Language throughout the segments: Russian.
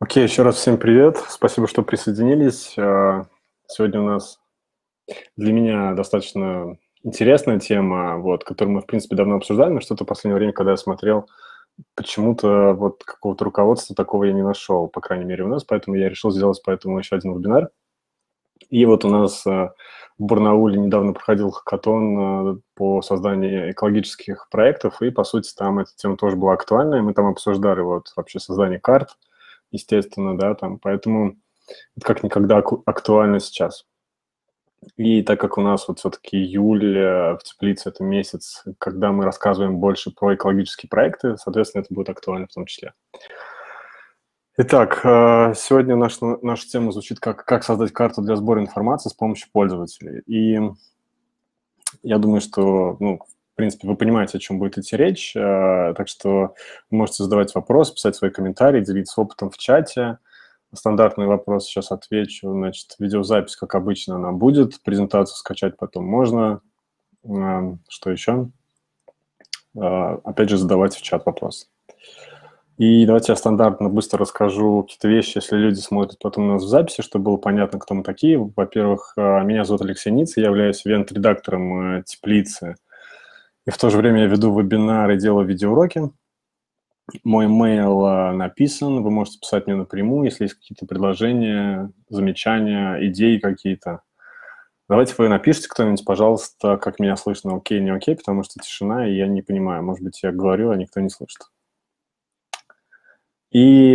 Окей, еще раз всем привет. Спасибо, что присоединились. Сегодня у нас для меня достаточно интересная тема, которую мы, в принципе, давно обсуждали, но что-то в последнее время, когда я смотрел, почему-то вот какого-то руководства такого я не нашел, по крайней мере, у нас, поэтому я решил сделать поэтому еще один вебинар. И вот у нас в Барнауле недавно проходил хакатон по созданию экологических проектов, и, по сути, там эта тема тоже была актуальна, и мы там обсуждали вот вообще создание карт, естественно, да, там, поэтому это как никогда актуально сейчас. И так как у нас вот все-таки июль в теплице – это месяц, когда мы рассказываем больше про экологические проекты, соответственно, это будет актуально в том числе. Итак, сегодня наша тема звучит как создать карту для сбора информации с помощью пользователей. И я думаю, что, в принципе, вы понимаете, о чем будет идти речь, так что вы можете задавать вопросы, писать свои комментарии, делиться опытом в чате. Стандартный вопрос сейчас отвечу. Значит, видеозапись, как обычно, она будет. Презентацию скачать потом можно. Что еще? Опять же, задавать в чат вопросы. И давайте я стандартно быстро расскажу какие-то вещи, если люди смотрят потом у нас в записи, чтобы было понятно, кто мы такие. Во-первых, меня зовут Алексей Ниц, я являюсь ивент-редактором теплицы. И в то же время я веду вебинары и делаю видеоуроки. Мой mail написан, вы можете писать мне напрямую, если есть какие-то предложения, замечания, идеи какие-то. Давайте вы напишите кто-нибудь, пожалуйста, как меня слышно, окей, не окей, потому что тишина, и я не понимаю. Может быть, я говорю, а никто не слышит. И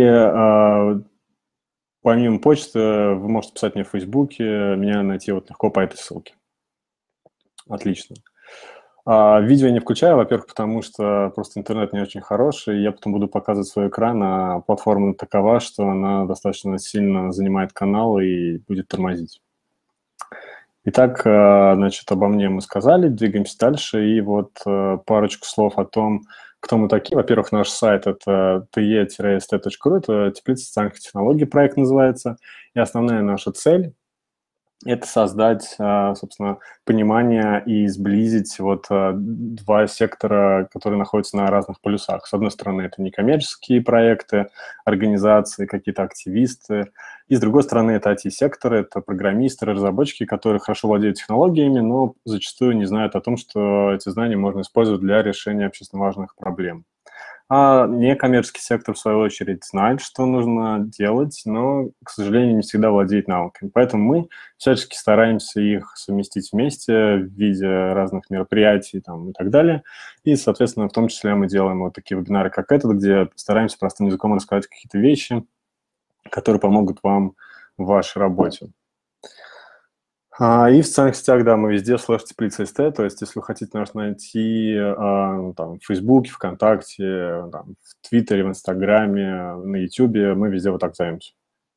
помимо почты вы можете писать мне в Фейсбуке, меня найти вот легко по этой ссылке. Отлично. Видео я не включаю, во-первых, потому что просто интернет не очень хороший, я потом буду показывать свой экран, а платформа такова, что она достаточно сильно занимает канал и будет тормозить. Итак, значит, обо мне мы сказали, двигаемся дальше, и вот парочку слов о том, кто мы такие. Во-первых, наш сайт – это te-st.ru, это теплица социальных технологий, проект называется, и основная наша цель – это создать, собственно, понимание и сблизить два сектора, которые находятся на разных полюсах. С одной стороны, это некоммерческие проекты, организации, какие-то активисты. И с другой стороны, это IT-секторы, это программисты, разработчики, которые хорошо владеют технологиями, но зачастую не знают о том, что эти знания можно использовать для решения общественно важных проблем. А некоммерческий сектор, в свою очередь, знает, что нужно делать, но, к сожалению, не всегда владеет навыками. Поэтому мы всячески стараемся их совместить вместе в виде разных мероприятий и так далее. И, соответственно, в том числе мы делаем вот такие вебинары, как этот, где стараемся простым языком рассказать какие-то вещи, которые помогут вам в вашей работе. И в социальных сетях, да, мы везде /теплица.st, то есть если вы хотите нас найти в Фейсбуке, ВКонтакте, в Твиттере, в Инстаграме, на Ютубе, мы везде вот так зовемся.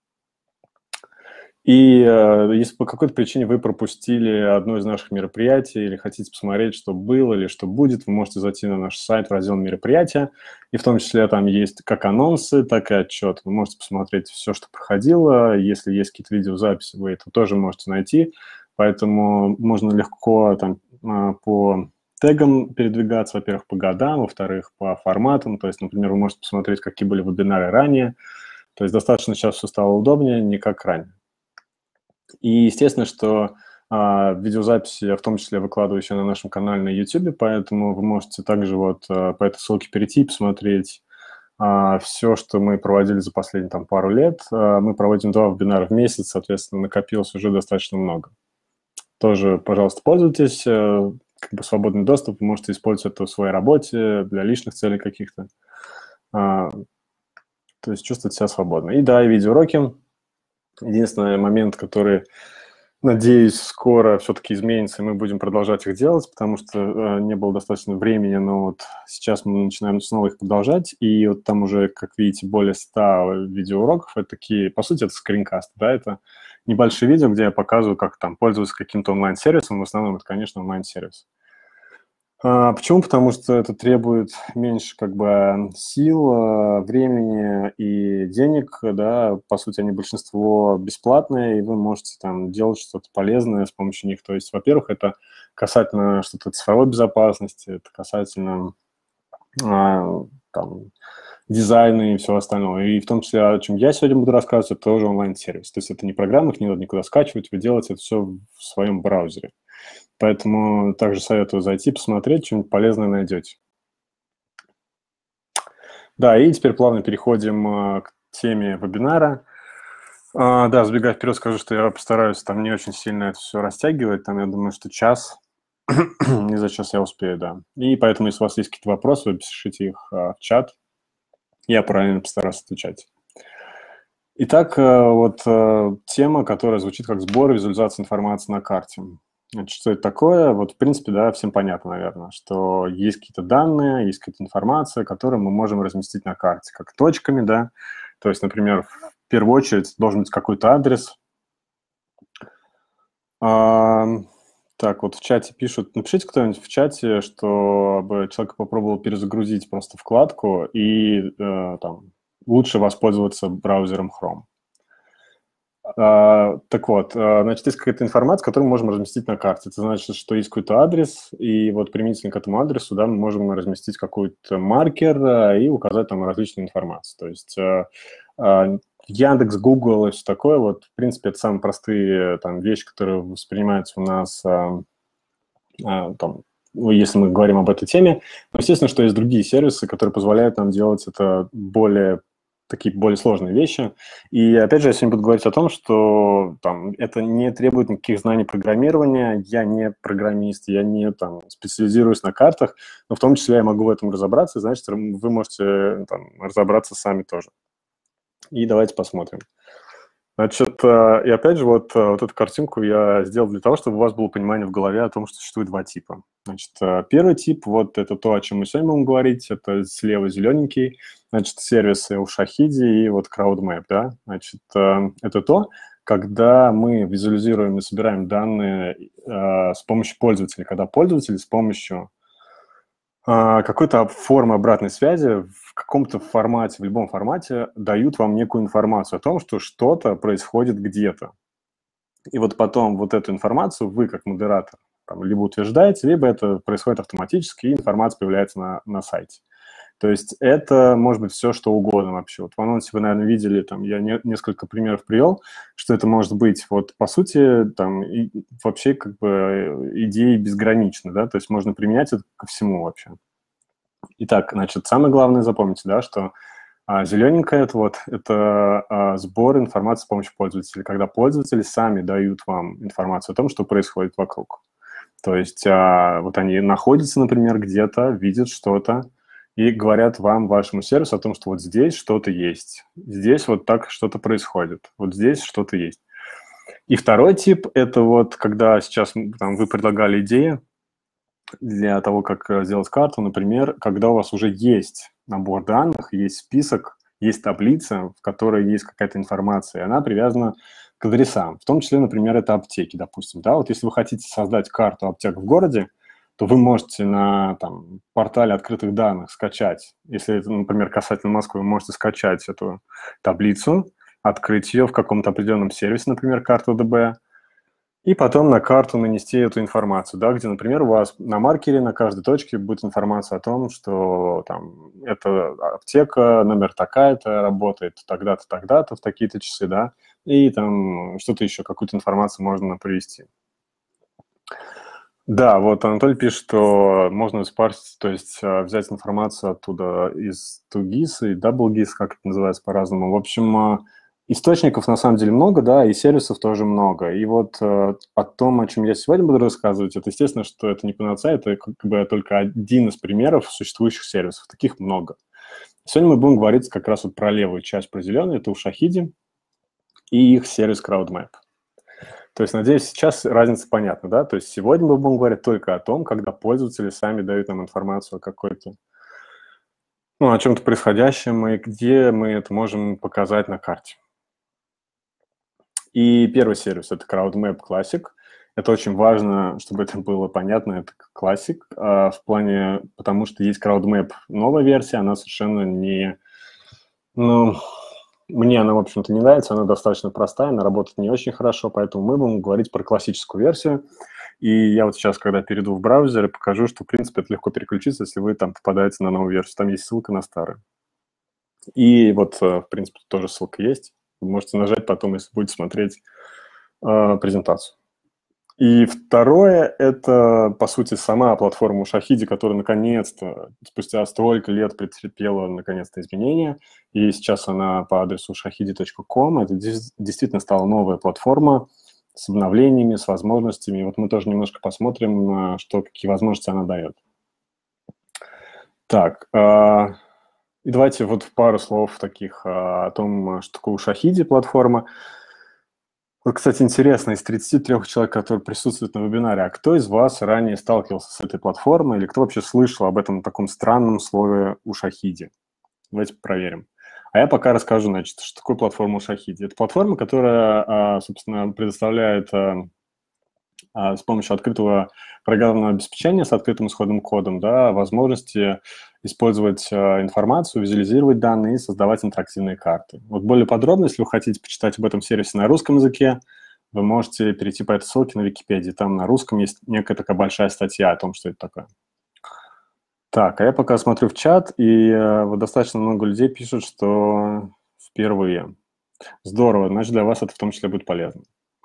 И если по какой-то причине вы пропустили одно из наших мероприятий или хотите посмотреть, что было или что будет, вы можете зайти на наш сайт в раздел «Мероприятия», и в том числе там есть как анонсы, так и отчет. Вы можете посмотреть все, что проходило. Если есть какие-то видеозаписи, вы это тоже можете найти. Поэтому можно легко по тегам передвигаться, во-первых, по годам, во-вторых, по форматам. То есть, например, вы можете посмотреть, какие были вебинары ранее. То есть достаточно сейчас все стало удобнее, не как ранее. И естественно, что видеозаписи я в том числе выкладываю еще на нашем канале на YouTube, поэтому вы можете также по этой ссылке перейти и посмотреть все, что мы проводили за последние пару лет. Мы проводим 2 вебинара в месяц, соответственно, накопилось уже достаточно много. Тоже, пожалуйста, пользуйтесь. Свободный доступ, вы можете использовать это в своей работе, для личных целей каких-то. То есть чувствовать себя свободно. И да, и видеоуроки. Единственный момент, который, надеюсь, скоро все-таки изменится, и мы будем продолжать их делать, потому что не было достаточно времени, но вот сейчас мы начинаем снова их продолжать, и вот там уже, как видите, более 100 видеоуроков, это такие, по сути, это скринкасты, да, это небольшие видео, где я показываю, как там пользоваться каким-то онлайн-сервисом, в основном это, конечно, онлайн-сервис. Почему? Потому что это требует меньше сил, времени и денег, да, по сути, они большинство бесплатные, и вы можете делать что-то полезное с помощью них. То есть, во-первых, это касательно что-то цифровой безопасности, это касательно там, дизайна и всего остального. И в том числе, о чем я сегодня буду рассказывать, это тоже онлайн-сервис. То есть это не программа, их не надо никуда скачивать, вы делаете это все в своем браузере. Поэтому также советую зайти, посмотреть, что-нибудь полезное найдете. Да, и теперь плавно переходим к теме вебинара. Да, сбегая вперед, скажу, что я постараюсь там не очень сильно это все растягивать. Там, я думаю, что час, не за час я успею, да. И поэтому, если у вас есть какие-то вопросы, вы пишите их в чат. Я правильно постараюсь отвечать. Итак, вот тема, которая звучит как сбор и визуализация информации на карте. Значит, что это такое? Вот, в принципе, да, всем понятно, наверное, что есть какие-то данные, есть какая-то информация, которую мы можем разместить на карте, как точками, да. То есть, например, в первую очередь должен быть какой-то адрес. Так, вот в чате пишут, напишите кто-нибудь в чате, чтобы человек попробовал перезагрузить просто вкладку и там лучше воспользоваться браузером Chrome. Так вот, значит, есть какая-то информация, которую мы можем разместить на карте. Это значит, что есть какой-то адрес, и вот применительно к этому адресу, да, мы можем разместить какой-то маркер и указать там различную информацию. То есть Яндекс, Google и все такое, вот, в принципе, это самые простые там вещи, которые воспринимаются у нас, там, если мы говорим об этой теме. Но, естественно, что есть другие сервисы, которые позволяют нам делать это такие более сложные вещи. И, опять же, я сегодня буду говорить о том, что там, это не требует никаких знаний программирования. Я не программист, я не там, специализируюсь на картах, но в том числе я могу в этом разобраться, и, значит, вы можете там, разобраться сами тоже. И давайте посмотрим. Значит, и опять же, вот эту картинку я сделал для того, чтобы у вас было понимание в голове о том, что существует два типа. Значит, первый тип, вот это то, о чем мы сегодня будем говорить, это слева зелененький, значит, сервисы Ушахиди и вот CrowdMap, да. Значит, это то, когда мы визуализируем и собираем данные с помощью пользователя, когда пользователи с помощью какой-то формы обратной связи в каком-то формате, в любом формате дают вам некую информацию о том, что что-то происходит где-то. И вот потом вот эту информацию вы, как модератор, там, либо утверждаете, либо это происходит автоматически, и информация появляется на сайте. То есть это может быть все, что угодно вообще. Вот в анонсе вы, наверное, видели, там, я несколько примеров привел, что это может быть, вот, по сути, там, и вообще, как бы, идеи безграничны, да, то есть можно применять это ко всему вообще. Итак, значит, самое главное запомните, да, что зелененькое это сбор информации с помощью пользователей, когда пользователи сами дают вам информацию о том, что происходит вокруг. То есть вот они находятся, например, где-то, видят что-то, и говорят вам, вашему сервису, о том, что вот здесь что-то есть, здесь вот так что-то происходит, вот здесь что-то есть. И второй тип – это вот когда сейчас там, вы предлагали идеи для того, как сделать карту, например, когда у вас уже есть набор данных, есть список, есть таблица, в которой есть какая-то информация, и она привязана к адресам. В том числе, например, это аптеки, допустим. Да? Вот если вы хотите создать карту аптек в городе, то вы можете на там, портале открытых данных скачать, если это, например, касательно Москвы, вы можете скачать эту таблицу, открыть ее в каком-то определенном сервисе, например, карту ДБ, и потом на карту нанести эту информацию, да, где, например, у вас на маркере на каждой точке будет информация о том, что там эта аптека, номер такая-то, работает тогда-то, тогда-то, в такие-то часы, да, и там что-то еще, какую-то информацию можно привести. Да, вот Анатолий пишет, что можно спарсить, то есть взять информацию оттуда из 2GIS и DoubleGIS, как это называется по-разному. В общем, источников на самом деле много, да, и сервисов тоже много. И вот о том, о чем я сегодня буду рассказывать, это естественно, что это не панацея, это как бы только один из примеров существующих сервисов. Таких много. Сегодня мы будем говорить как раз вот про левую часть, про зеленую, это Ушахиди и их сервис CrowdMap. То есть, надеюсь, сейчас разница понятна, да? То есть сегодня мы будем говорить только о том, когда пользователи сами дают нам информацию о какой-то, ну, о чем-то происходящем, и где мы это можем показать на карте. И первый сервис – это CrowdMap Classic. Это очень важно, чтобы это было понятно, это Classic, в плане, потому что есть CrowdMap новая версия, она совершенно не, ну, мне она, в общем-то, не нравится, она достаточно простая, она работает не очень хорошо, поэтому мы будем говорить про классическую версию. И я вот сейчас, когда перейду в браузер, покажу, что, в принципе, это легко переключиться, если вы там попадаете на новую версию. Там есть ссылка на старую. И вот, в принципе, тоже ссылка есть. Вы можете нажать потом, если будете смотреть презентацию. И второе – это, по сути, сама платформа Шахиди, которая наконец-то, спустя столько лет, претерпела наконец-то изменения. И сейчас она по адресу shahidi.com. Это действительно стала новая платформа с обновлениями, с возможностями. И вот мы тоже немножко посмотрим, какие возможности она дает. Так, и давайте вот пару слов таких о том, что такое Шахиди платформа. Вот, кстати, интересно, из 33 человек, которые присутствуют на вебинаре, а кто из вас ранее сталкивался с этой платформой или кто вообще слышал об этом таком странном слове «Ушахиди»? Давайте проверим. А я пока расскажу, значит, что такое платформа «Ушахиди». Это платформа, которая, собственно, предоставляет с помощью открытого программного обеспечения с открытым исходным кодом, да, возможности использовать информацию, визуализировать данные и создавать интерактивные карты. Вот более подробно, если вы хотите почитать об этом сервисе на русском языке, вы можете перейти по этой ссылке на Википедии. Там на русском есть некая такая большая статья о том, что это такое. Так, а я пока смотрю в чат, и вот достаточно много людей пишут, что впервые. Здорово, значит, для вас это в том числе будет полезно.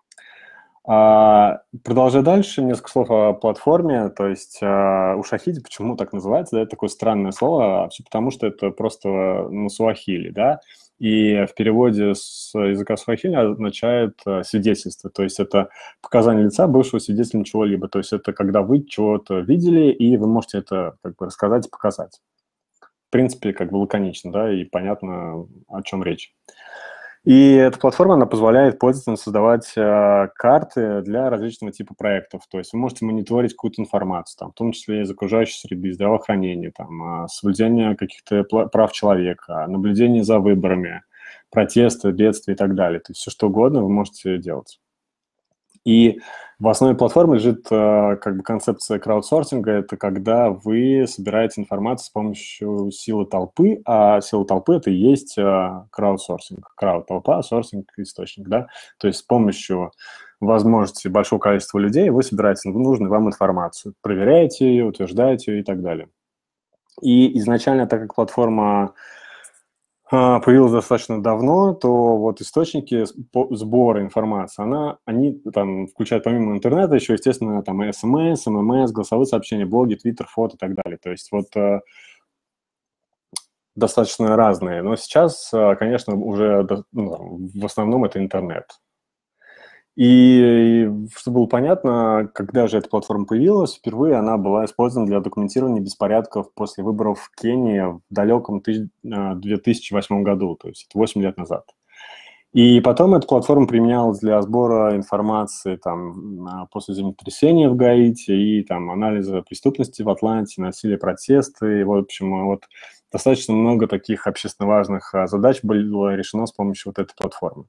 Продолжая дальше, несколько слов о платформе. То есть Ушахиди, почему так называется, да, это такое странное слово, все потому что это просто на суахили, да, и в переводе с языка суахили означает свидетельство, то есть это показание лица бывшего свидетелем чего-либо, то есть это когда вы чего-то видели, и вы можете это как бы рассказать и показать. В принципе, как бы лаконично, да, и понятно, о чем речь. И эта платформа, она позволяет пользователям создавать карты для различного типа проектов. То есть вы можете мониторить какую-то информацию, там, в том числе из окружающей среды, здравоохранения, там, соблюдения каких-то прав человека, наблюдение за выборами, протесты, бедствия и так далее. То есть все, что угодно вы можете делать. И в основе платформы лежит как бы концепция краудсорсинга. Это когда вы собираете информацию с помощью силы толпы, а сила толпы – это и есть краудсорсинг. Крауд-толпа, сорсинг – источник, да? То есть с помощью возможности большого количества людей вы собираете нужную вам информацию, проверяете ее, утверждаете ее и так далее. И изначально, так как платформа появилась достаточно давно, то вот источники сбора информации, они там включают помимо интернета еще, естественно, там СМС, ММС, голосовые сообщения, блоги, Твиттер, фото и так далее. То есть вот достаточно разные. Но сейчас, конечно, уже в основном это интернет. И чтобы было понятно, когда же эта платформа появилась, впервые она была использована для документирования беспорядков после выборов в Кении в далеком 2008 году, то есть это 8 лет назад. И потом эта платформа применялась для сбора информации там, после землетрясения в Гаити и там, анализа преступности в Атланте, насилия, протесты. И, в общем, вот достаточно много таких общественно важных задач было решено с помощью вот этой платформы.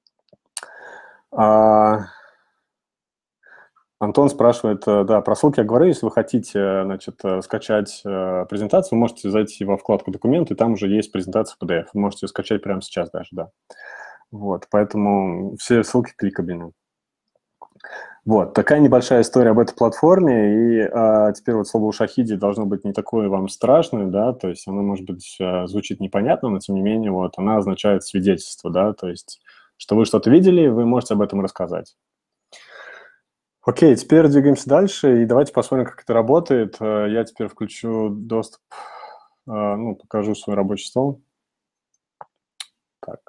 Антон спрашивает, да, про ссылки я говорю, если вы хотите, значит, скачать презентацию, вы можете зайти во вкладку «Документы», там уже есть презентация в PDF, вы можете ее скачать прямо сейчас даже, да. Вот, поэтому все ссылки кликабельны. Вот, такая небольшая история об этой платформе, и теперь вот слово «Ушахиди» должно быть не такое вам страшное, да, то есть оно, может быть, звучит непонятно, но тем не менее, вот, она означает свидетельство, да, то есть, что вы что-то видели, вы можете об этом рассказать. Окей, теперь двигаемся дальше, и давайте посмотрим, как это работает. Я теперь включу доступ, покажу свой рабочий стол. Так.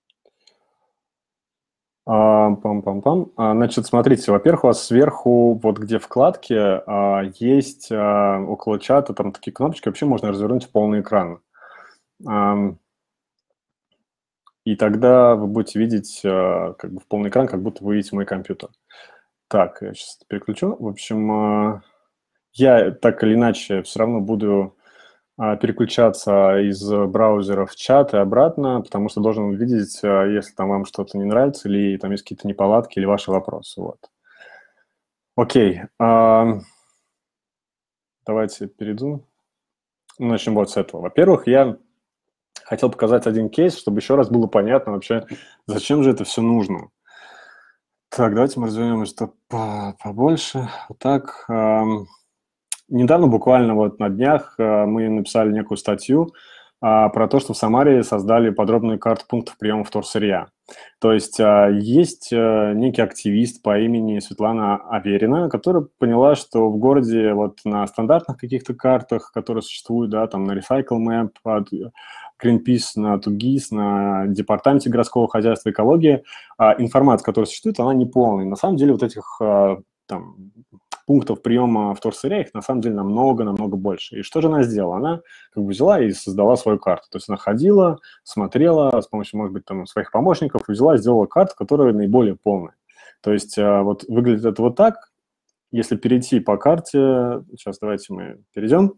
Пам-пам-пам. Значит, смотрите, во-первых, у вас сверху, вот где вкладки, есть около чата там такие кнопочки, вообще можно развернуть в полный экран. И тогда вы будете видеть как бы в полный экран, как будто вы видите мой компьютер. Так, я сейчас переключу. В общем, я так или иначе все равно буду переключаться из браузера в чат и обратно, потому что должен увидеть, если там вам что-то не нравится, или там есть какие-то неполадки, или ваши вопросы. Вот. Окей. Давайте перейду. Начнем вот с этого. Во-первых, я хотел показать один кейс, чтобы еще раз было понятно вообще, зачем же это все нужно. Так, давайте мы развернем это побольше. Вот так. Недавно, буквально вот на днях, мы написали некую статью про то, что в Самаре создали подробную карту пунктов приема вторсырья. То есть есть некий активист по имени Светлана Аверина, которая поняла, что в городе вот на стандартных каких-то картах, которые существуют, да, там на Recycle Map, от Greenpeace, на Тугис, на Департаменте городского хозяйства и экологии, информация, которая существует, она не полная. На самом деле вот этих там пунктов приема вторсырья, их на самом деле намного больше. И что же она сделала? Она как бы взяла и создала свою карту. То есть она ходила, смотрела с помощью, может быть, там, своих помощников, взяла и сделала карту, которая наиболее полная. То есть вот выглядит это вот так. Если перейти по карте, сейчас давайте мы перейдем.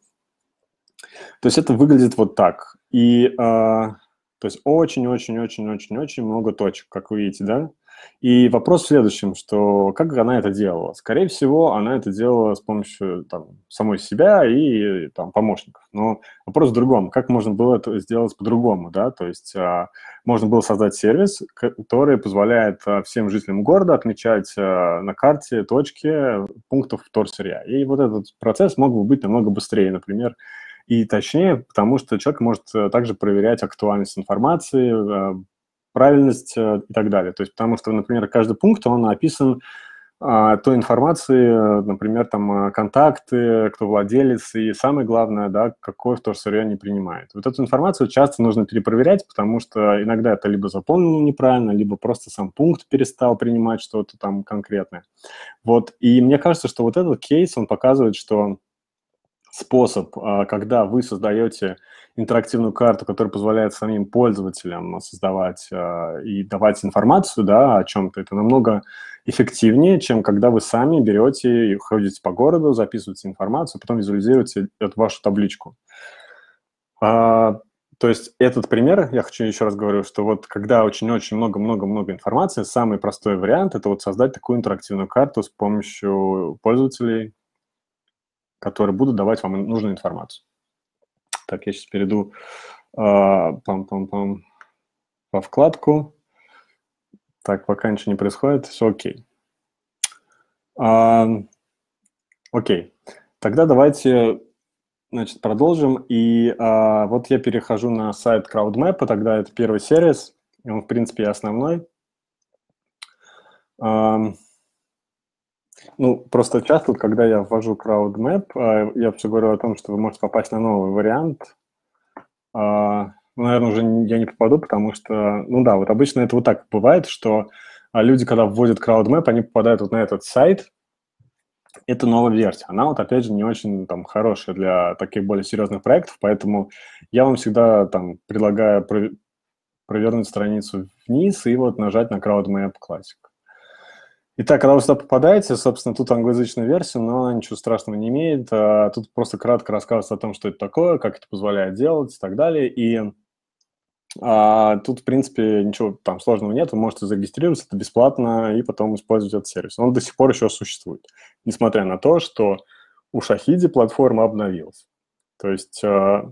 То есть это выглядит вот так. И то есть очень-очень-очень-очень-очень много точек, как вы видите, да? И вопрос в следующем, что как она это делала? Скорее всего, она это делала с помощью там, самой себя и там, помощников. Но вопрос в другом. Как можно было это сделать по-другому, да? То есть можно было создать сервис, который позволяет всем жителям города отмечать на карте точки пунктов вторсырья. И вот этот процесс мог бы быть намного быстрее, например, и точнее, потому что человек может также проверять актуальность информации, правильность и так далее. То есть потому что, например, каждый пункт, он описан той информации, например, там контакты, кто владелец, и самое главное, да, какое вторсырье они принимают. Вот эту информацию часто нужно перепроверять, потому что иногда это либо заполнено неправильно, либо просто сам пункт перестал принимать что-то там конкретное. Вот, и мне кажется, что вот этот кейс, он показывает, что способ, когда вы создаете интерактивную карту, которая позволяет самим пользователям создавать и давать информацию, да, о чем-то, это намного эффективнее, чем когда вы сами берете и ходите по городу, записываете информацию, потом визуализируете эту вашу табличку. То есть этот пример, я хочу еще раз говорю, что вот когда очень-очень много-много-много информации, самый простой вариант – это вот создать такую интерактивную карту с помощью пользователей, которые будут давать вам нужную информацию. Так, я сейчас перейду по вкладку. Так, пока ничего не происходит, все окей. Окей, тогда давайте, значит, продолжим. И вот я перехожу на сайт CrowdMap, тогда это первый сервис, он, в принципе, основной. Ну, просто часто, когда я ввожу CrowdMap, я все говорю о том, что вы можете попасть на новый вариант. Наверное, уже я не попаду, потому что, ну да, вот обычно это вот так бывает, что люди, когда вводят CrowdMap, они попадают вот на этот сайт. Это новая версия. Она вот, опять же, не очень там хорошая для таких более серьезных проектов, поэтому я вам всегда там предлагаю провернуть страницу вниз и вот нажать на CrowdMap Classic. Итак, когда вы сюда попадаете, собственно, тут англоязычная версия, но она ничего страшного не имеет. Тут просто кратко рассказывается о том, что это такое, как это позволяет делать и так далее. И тут, в принципе, ничего там сложного нет. Вы можете зарегистрироваться, это бесплатно, и потом использовать этот сервис. Он до сих пор еще существует, несмотря на то, что у Шахиди платформа обновилась. То есть, ну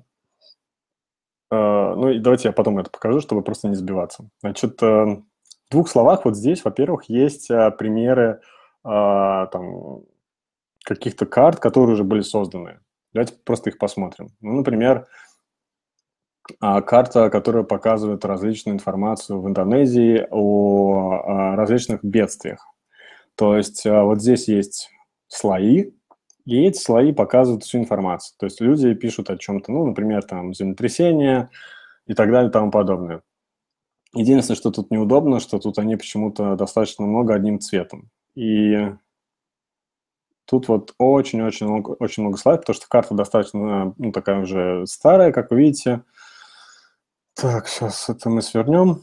и давайте я потом это покажу, чтобы просто не сбиваться. Значит, в двух словах вот здесь, во-первых, есть примеры там, каких-то карт, которые уже были созданы. Давайте просто их посмотрим. Ну, например, карта, которая показывает различную информацию в Индонезии о различных бедствиях. То есть вот здесь есть слои, и эти слои показывают всю информацию. То есть люди пишут о чем-то, ну, например, там землетрясение и так далее и тому подобное. Единственное, что тут неудобно, что тут они почему-то достаточно много одним цветом. И тут вот очень много слайдов, потому что карта достаточно, ну, такая уже старая, как вы видите. Так, сейчас это мы свернем.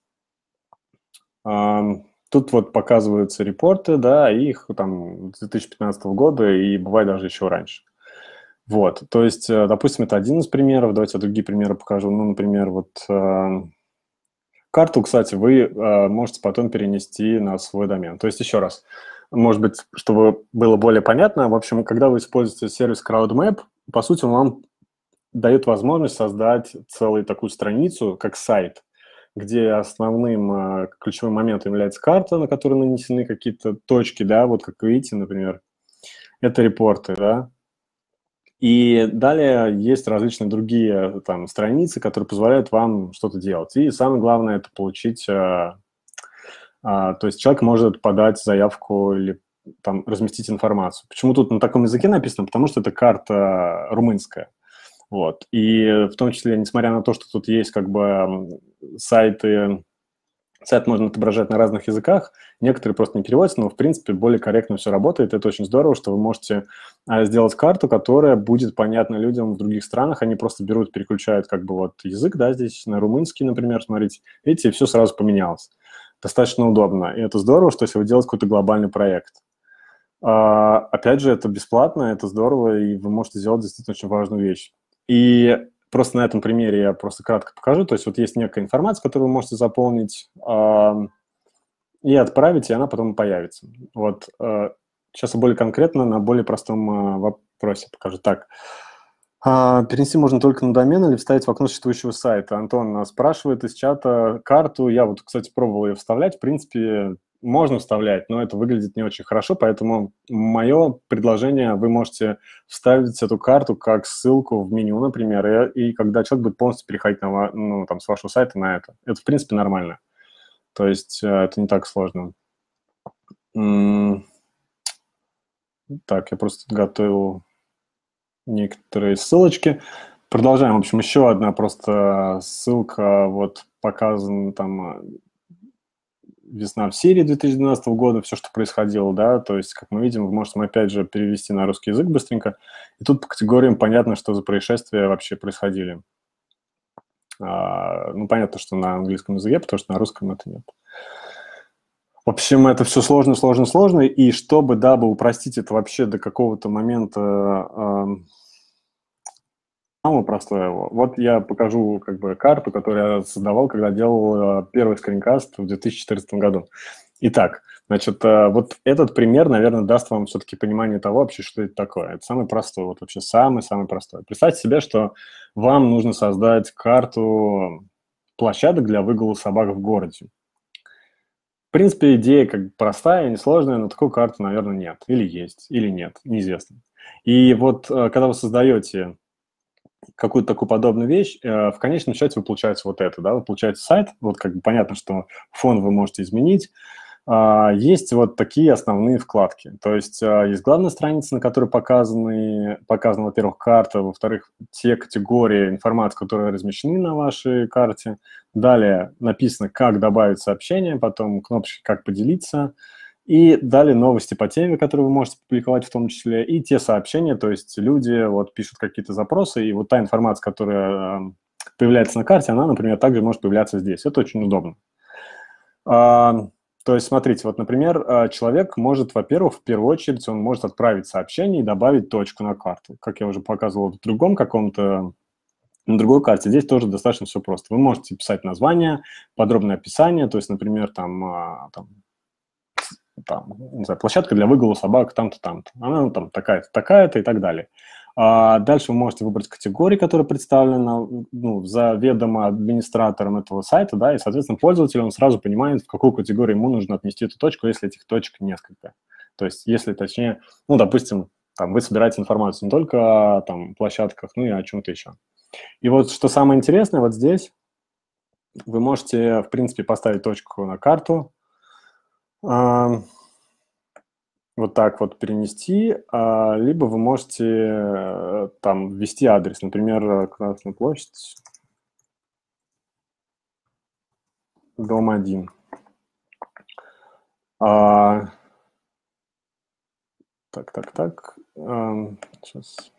Тут вот показываются репорты, да, и их там с 2015 года, и бывает даже еще раньше. Вот, то есть, допустим, это один из примеров, давайте я другие примеры покажу. Ну, например, вот карту, кстати, вы можете потом перенести на свой домен. То есть, еще раз, может быть, чтобы было более понятно, в общем, когда вы используете сервис CrowdMap, по сути, он вам дает возможность создать целую такую страницу, как сайт, где основным ключевым моментом является карта, на которой нанесены какие-то точки, да, вот как вы видите, например, это репорты, да. И далее есть различные другие там страницы, которые позволяют вам что-то делать. И самое главное – это получить… то есть человек может подать заявку или там разместить информацию. Почему тут на таком языке написано? Потому что это карта румынская. Вот. И в том числе, несмотря на то, что тут есть как бы сайт можно отображать на разных языках, некоторые просто не переводятся, но, в принципе, более корректно все работает. Это очень здорово, что вы можете сделать карту, которая будет понятна людям в других странах. Они просто берут, переключают как бы вот язык, да, здесь на румынский, например, смотрите. Видите, и все сразу поменялось. Достаточно удобно. И это здорово, что если вы делаете какой-то глобальный проект. Опять же, это бесплатно, это здорово, и вы можете сделать действительно очень важную вещь. И просто на этом примере я просто кратко покажу. То есть вот есть некая информация, которую вы можете заполнить и отправить, и она потом появится. Вот сейчас я более конкретно на более простом вопросе покажу. Так, перенести можно только на домен или вставить в окно существующего сайта. Антон нас спрашивает из чата карту. Я вот, кстати, пробовал ее вставлять. В принципе, можно вставлять, но это выглядит не очень хорошо, поэтому мое предложение, вы можете вставить эту карту как ссылку в меню, например, и когда человек будет полностью переходить ну, там, с вашего сайта на это. Это, в принципе, нормально. То есть это не так сложно. Так, я просто готовил некоторые ссылочки. Продолжаем. В общем, еще одна просто ссылка. Вот показана там весна в Сирии 2012 года, все, что происходило, да, то есть, как мы видим, вы можете опять же перевести на русский язык быстренько, и тут по категориям понятно, что за происшествия вообще происходили. Ну, понятно, что на английском языке, потому что на русском это нет. В общем, это все сложно, сложно, сложно, и чтобы, дабы упростить это вообще до какого-то момента самого простого, вот я покажу как бы карту, которую я создавал, когда делал первый скринкаст в 2014 году. Итак, значит, вот этот пример, наверное, даст вам все-таки понимание того вообще, что это такое. Это самый простой, вот вообще самый-самый простой. Представьте себе, что вам нужно создать карту площадок для выгула собак в городе. В принципе, идея как бы простая, несложная, но такой карты, наверное, нет. Или есть, или нет, неизвестно. И вот когда вы создаете какую-то такую подобную вещь, в конечном счете вы получаете вот это, да, вы получаете сайт, вот как бы понятно, что фон вы можете изменить, есть вот такие основные вкладки. То есть есть главная страница, на которой показана, во-первых, карта, во-вторых, те категории информации, которые размещены на вашей карте. Далее написано, как добавить сообщение, потом кнопочки «Как поделиться». И далее новости по теме, которые вы можете публиковать в том числе, и те сообщения, то есть люди вот пишут какие-то запросы, и вот та информация, которая появляется на карте, она, например, также может появляться здесь. Это очень удобно. То есть, смотрите, вот, например, человек может, во-первых, в первую очередь, он может отправить сообщение и добавить точку на карту. Как я уже показывал в другом каком-то, на другой карте, здесь тоже достаточно все просто. Вы можете писать название, подробное описание, то есть, например, не знаю, площадка для выгула собак там-то, там-то. Она там такая-то, такая-то и так далее. Дальше вы можете выбрать категории, которые представлены заведомо администратором этого сайта, да, и, соответственно, пользователь, он сразу понимает, в какую категорию ему нужно отнести эту точку, если этих точек несколько. То есть, если, точнее, допустим, там, вы собираете информацию не только о там, площадках, но и о чем-то еще. И вот что самое интересное, вот здесь вы можете, в принципе, поставить точку на карту, вот так вот перенести, либо вы можете там ввести адрес, например, Красная площадь, дом 1. Так. Сейчас.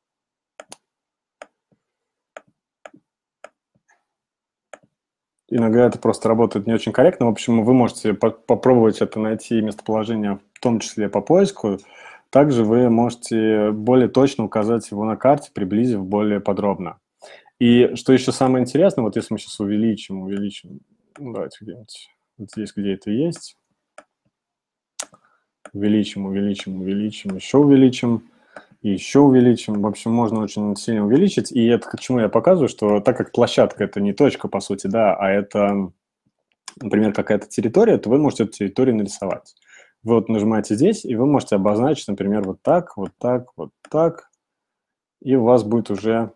Иногда это просто работает не очень корректно. В общем, вы можете попробовать это найти местоположение, в том числе по поиску. Также вы можете более точно указать его на карте, приблизив более подробно. И что еще самое интересное, вот если мы сейчас увеличим, давайте где-нибудь вот здесь, где это есть, увеличим, еще увеличим, и еще увеличим. В общем, можно очень сильно увеличить. И это к чему я показываю, что так как площадка – это не точка, по сути, да, а это, например, какая-то территория, то вы можете эту территорию нарисовать. Вы вот нажимаете здесь, и вы можете обозначить, например, вот так, вот так, вот так, и у вас будет уже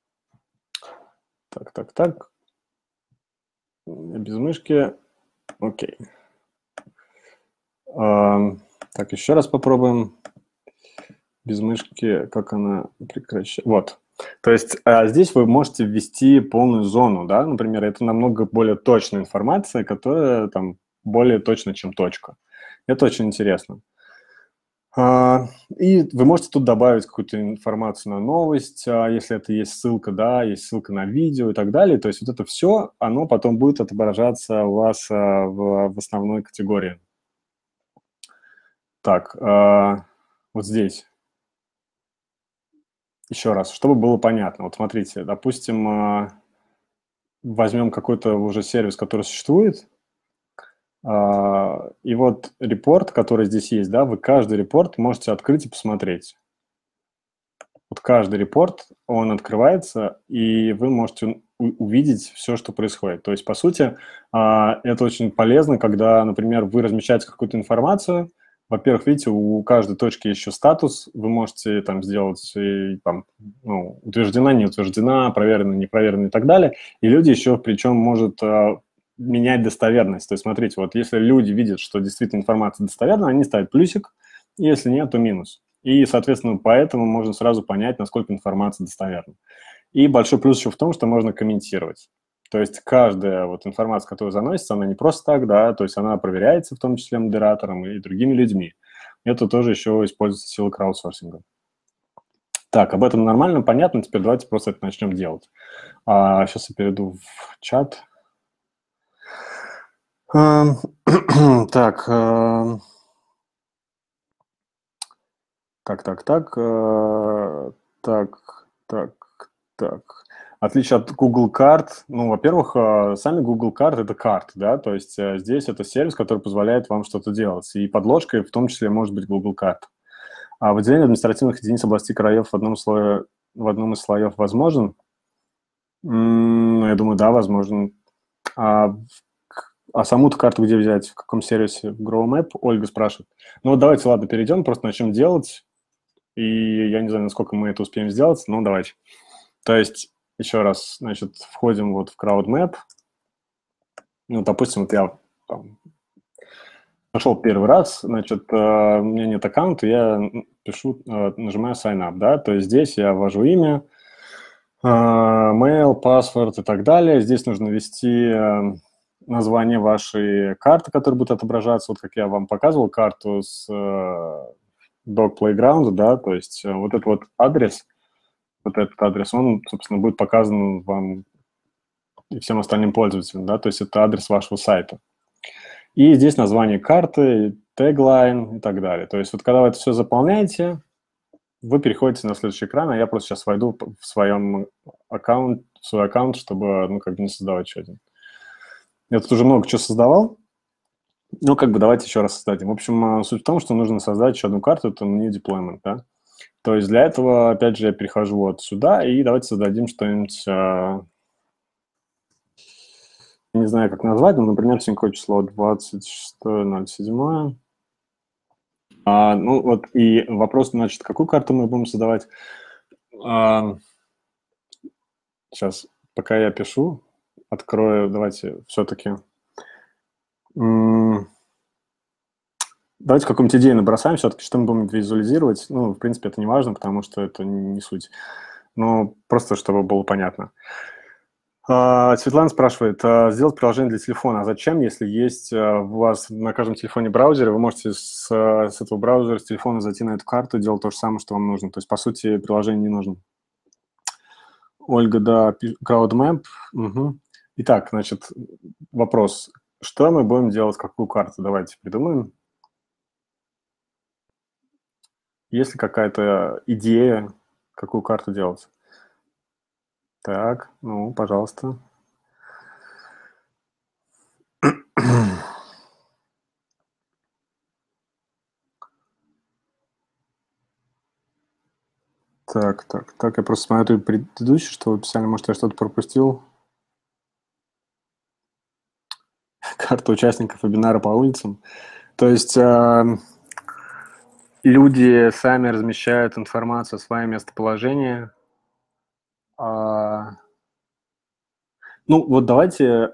так, без мышки, окей. Так, еще раз попробуем. Без мышки, как она прекращает. Вот. То есть здесь вы можете ввести полную зону, да, например, это намного более точная информация, которая там более точна, чем точка. Это очень интересно. И вы можете тут добавить какую-то информацию на новость, если это есть ссылка, да, есть ссылка на видео и так далее. То есть вот это все, оно потом будет отображаться у вас в основной категории. Так, вот здесь. Еще раз, чтобы было понятно. Вот смотрите, допустим, возьмем какой-то уже сервис, который существует, и вот репорт, который здесь есть, да, вы каждый репорт можете открыть и посмотреть. Вот каждый репорт, он открывается, и вы можете увидеть все, что происходит. То есть, по сути, это очень полезно, когда, например, вы размещаете какую-то информацию. Во-первых, видите, у каждой точки еще статус. Вы можете там сделать, там, ну, утверждена, не утверждена, проверена, не проверена и так далее. И люди еще, причем, могут менять достоверность. То есть, смотрите, вот если люди видят, что действительно информация достоверна, они ставят плюсик, если нет, то минус. И, соответственно, поэтому можно сразу понять, насколько информация достоверна. И большой плюс еще в том, что можно комментировать. То есть каждая вот информация, которая заносится, она не просто так, да, то есть она проверяется в том числе модератором и другими людьми. Это тоже еще используется сила краудсорсинга. Так, об этом нормально, понятно, теперь давайте просто это начнем делать. Сейчас я перейду в чат. Так, так. Отличие от Google карт, ну, во-первых, сами Google карты – это карты, да, то есть здесь это сервис, который позволяет вам что-то делать, и подложкой в том числе может быть Google карт. А выделение административных единиц областей краев в одном из слоев возможен? Я думаю, да, возможен. А, саму-то карту где взять? В каком сервисе? В GrowMap? Ольга спрашивает. Ну, вот давайте, ладно, перейдем, просто начнем делать. И я не знаю, насколько мы это успеем сделать, но давайте. То есть, еще раз, значит, входим вот в CrowdMap. Ну, допустим, вот я там, пошел первый раз, значит, у меня нет аккаунта, я пишу, нажимаю Sign Up, да, то есть здесь я ввожу имя, mail, паспорт и так далее. Здесь нужно ввести название вашей карты, которая будет отображаться, вот как я вам показывал, карту с Dog Playground, да, то есть вот этот вот адрес, он, собственно, будет показан вам и всем остальным пользователям, да, то есть это адрес вашего сайта. И здесь название карты, теглайн и так далее. То есть вот когда вы это все заполняете, вы переходите на следующий экран, а я просто сейчас войду в свой аккаунт, чтобы, ну, как бы не создавать еще один. Я тут уже много чего создавал, ну, как бы давайте еще раз создадим. В общем, суть в том, что нужно создать еще одну карту, это new deployment, да. То есть для этого, опять же, я перехожу вот сюда, и давайте создадим что-нибудь, я не знаю, как назвать, но, например, сегодня число 26.07. Ну, вот и вопрос, значит, какую карту мы будем создавать? Сейчас, пока я пишу, открою, давайте все-таки... Давайте какую-нибудь идею набросаем все-таки, что мы будем визуализировать. Ну, в принципе, это не важно, потому что это не суть. Но просто, чтобы было понятно. Светлана спрашивает, сделать приложение для телефона. А зачем, если есть у вас на каждом телефоне браузер, вы можете с этого браузера, с телефона зайти на эту карту и делать то же самое, что вам нужно. То есть, по сути, приложение не нужно. Ольга, да, CrowdMap. Угу. Итак, значит, вопрос. Что мы будем делать, какую карту? Давайте придумаем. Есть ли какая-то идея, какую карту делать? Так, ну, пожалуйста. Так, я просто смотрю предыдущий, что вы писали, может, я что-то пропустил. Карта участников вебинара по улицам. То есть люди сами размещают информацию о своем местоположении. Ну, вот давайте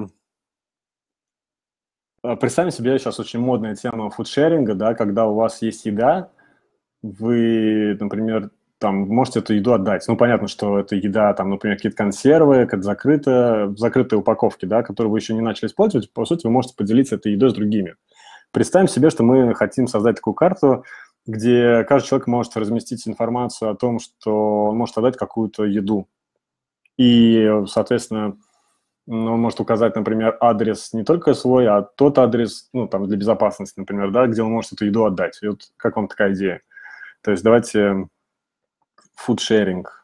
представим себе сейчас очень модная тема фудшеринга, да, когда у вас есть еда, вы, например, там можете эту еду отдать. Ну, понятно, что это еда, там, например, какие-то консервы, какая-то закрытая, в закрытой упаковке, да, которую вы еще не начали использовать, по сути, вы можете поделиться этой едой с другими. Представим себе, что мы хотим создать такую карту, где каждый человек может разместить информацию о том, что он может отдать какую-то еду. И, соответственно, он может указать, например, адрес не только свой, а тот адрес, ну, там, для безопасности, например, да, где он может эту еду отдать. И вот как вам такая идея? То есть давайте фудшеринг.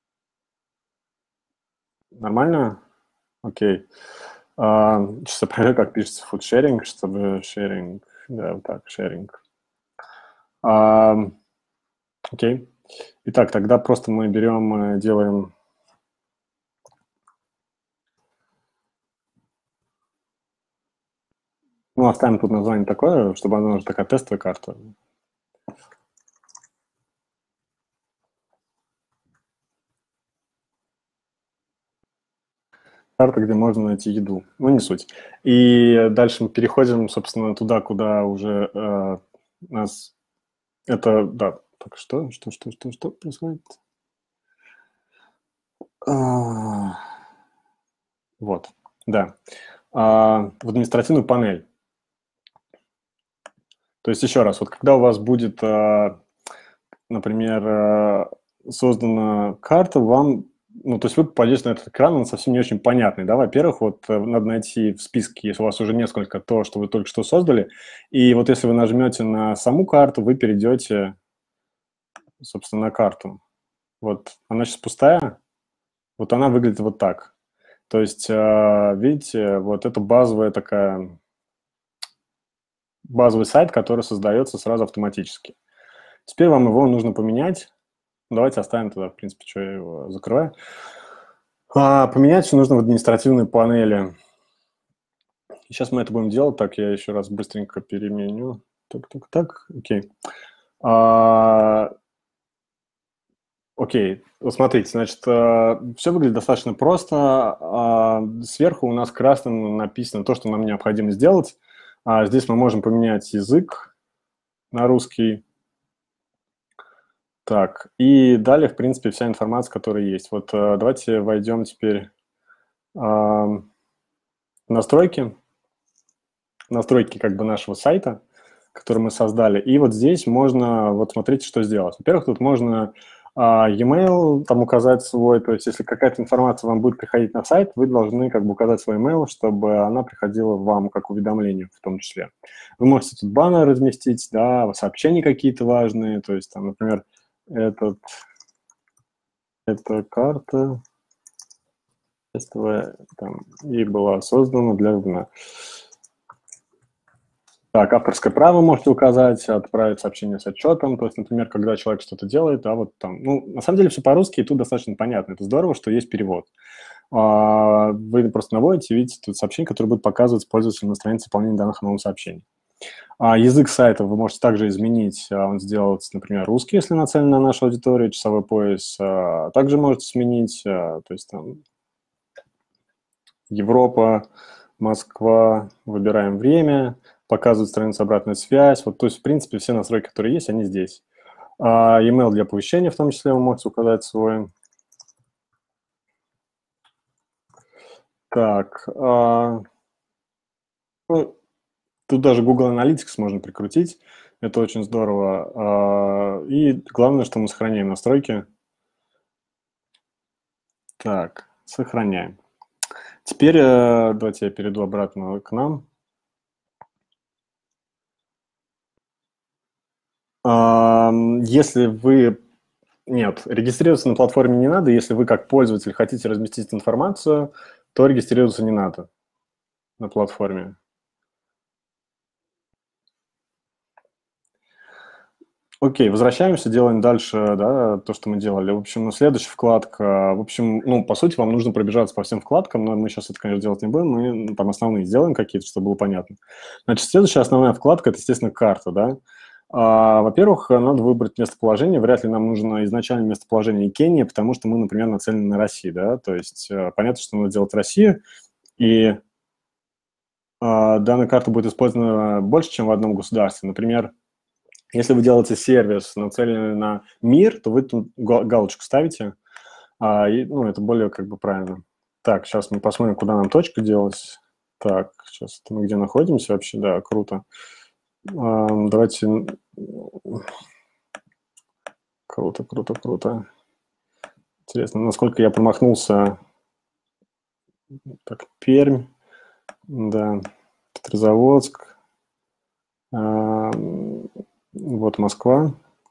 Нормально? Окей. Сейчас я проверю, как пишется фудшеринг, чтобы шеринг, да, вот так, шеринг. Окей. Итак, тогда просто мы берем, делаем... Ну, оставим тут название такое, чтобы она уже такая тестовая карта. Карта, где можно найти еду. Ну, не суть. И дальше мы переходим, собственно, туда, куда уже нас... Это, да, так что происходит? Вот, да. В административную панель. То есть еще раз, вот когда у вас будет, например, создана карта, вам, ну, то есть вы попадете на этот экран, он совсем не очень понятный, да, во-первых, вот надо найти в списке, если у вас уже несколько, то, что вы только что создали, и вот если вы нажмете на саму карту, вы перейдете, собственно, на карту. Вот она сейчас пустая, вот она выглядит вот так. То есть, видите, вот это базовая такая, базовый сайт, который создается сразу автоматически. Теперь вам его нужно поменять. Давайте оставим туда, в принципе, что я его закрываю. Поменять все нужно в административной панели. Сейчас мы это будем делать. Так, я еще раз быстренько переменю. Так, окей. Окей, вот смотрите, значит, все выглядит достаточно просто. Сверху у нас красным написано то, что нам необходимо сделать. Здесь мы можем поменять язык на русский. Так, и далее, в принципе, вся информация, которая есть. Вот давайте войдем теперь в настройки как бы нашего сайта, который мы создали. И вот здесь можно, вот смотрите, что сделать. Во-первых, тут можно e-mail там указать свой, то есть если какая-то информация вам будет приходить на сайт, вы должны как бы указать свой email, чтобы она приходила вам как уведомление в том числе. Вы можете тут баннер разместить, да, сообщения какие-то важные, то есть там, например, эта карта тестовая там, и была создана для вебинара. Так, авторское право можете указать, отправить сообщение с отчетом. То есть, например, когда человек что-то делает, да, вот там, ну, на самом деле все по-русски, и тут достаточно понятно. Это здорово, что есть перевод. Вы просто наводите, видите тут сообщение, которое будет показывать пользователю на странице выполнения данных о новом сообщении. Язык сайта вы можете также изменить, он сделать, например, русский, если нацелен на нашу аудиторию, часовой пояс. Также можете сменить, то есть там Европа, Москва, выбираем время, показывает страницу обратная связь. Вот, то есть, в принципе, все настройки, которые есть, они здесь. E-mail для оповещения, в том числе, вы можете указать свой. Так, ну, тут даже Google Analytics можно прикрутить. Это очень здорово. И главное, что мы сохраняем настройки. Так, сохраняем. Теперь давайте я перейду обратно к нам. Если вы... Нет, регистрироваться на платформе не надо. Если вы как пользователь хотите разместить информацию, то регистрироваться не надо на платформе. Окей, возвращаемся, делаем дальше, да, то, что мы делали. В общем, следующая вкладка. В общем, ну, по сути, вам нужно пробежаться по всем вкладкам, но мы сейчас это, конечно, делать не будем. Мы там основные сделаем какие-то, чтобы было понятно. Значит, следующая основная вкладка – это, естественно, карта, да. Во-первых, надо выбрать местоположение. Вряд ли нам нужно изначально местоположение Кении, потому что мы, например, нацелены на Россию, да. То есть понятно, что надо делать Россию, и данная карта будет использована больше, чем в одном государстве. Например, если вы делаете сервис, нацеленный на мир, то вы тут галочку ставите, ну, это более как бы правильно. Так, сейчас мы посмотрим, куда нам точка делась. Так, сейчас мы где находимся вообще, да, круто. Давайте... Круто, круто, круто. Интересно, насколько я промахнулся. Так, Пермь, да, Петрозаводск, вот Москва.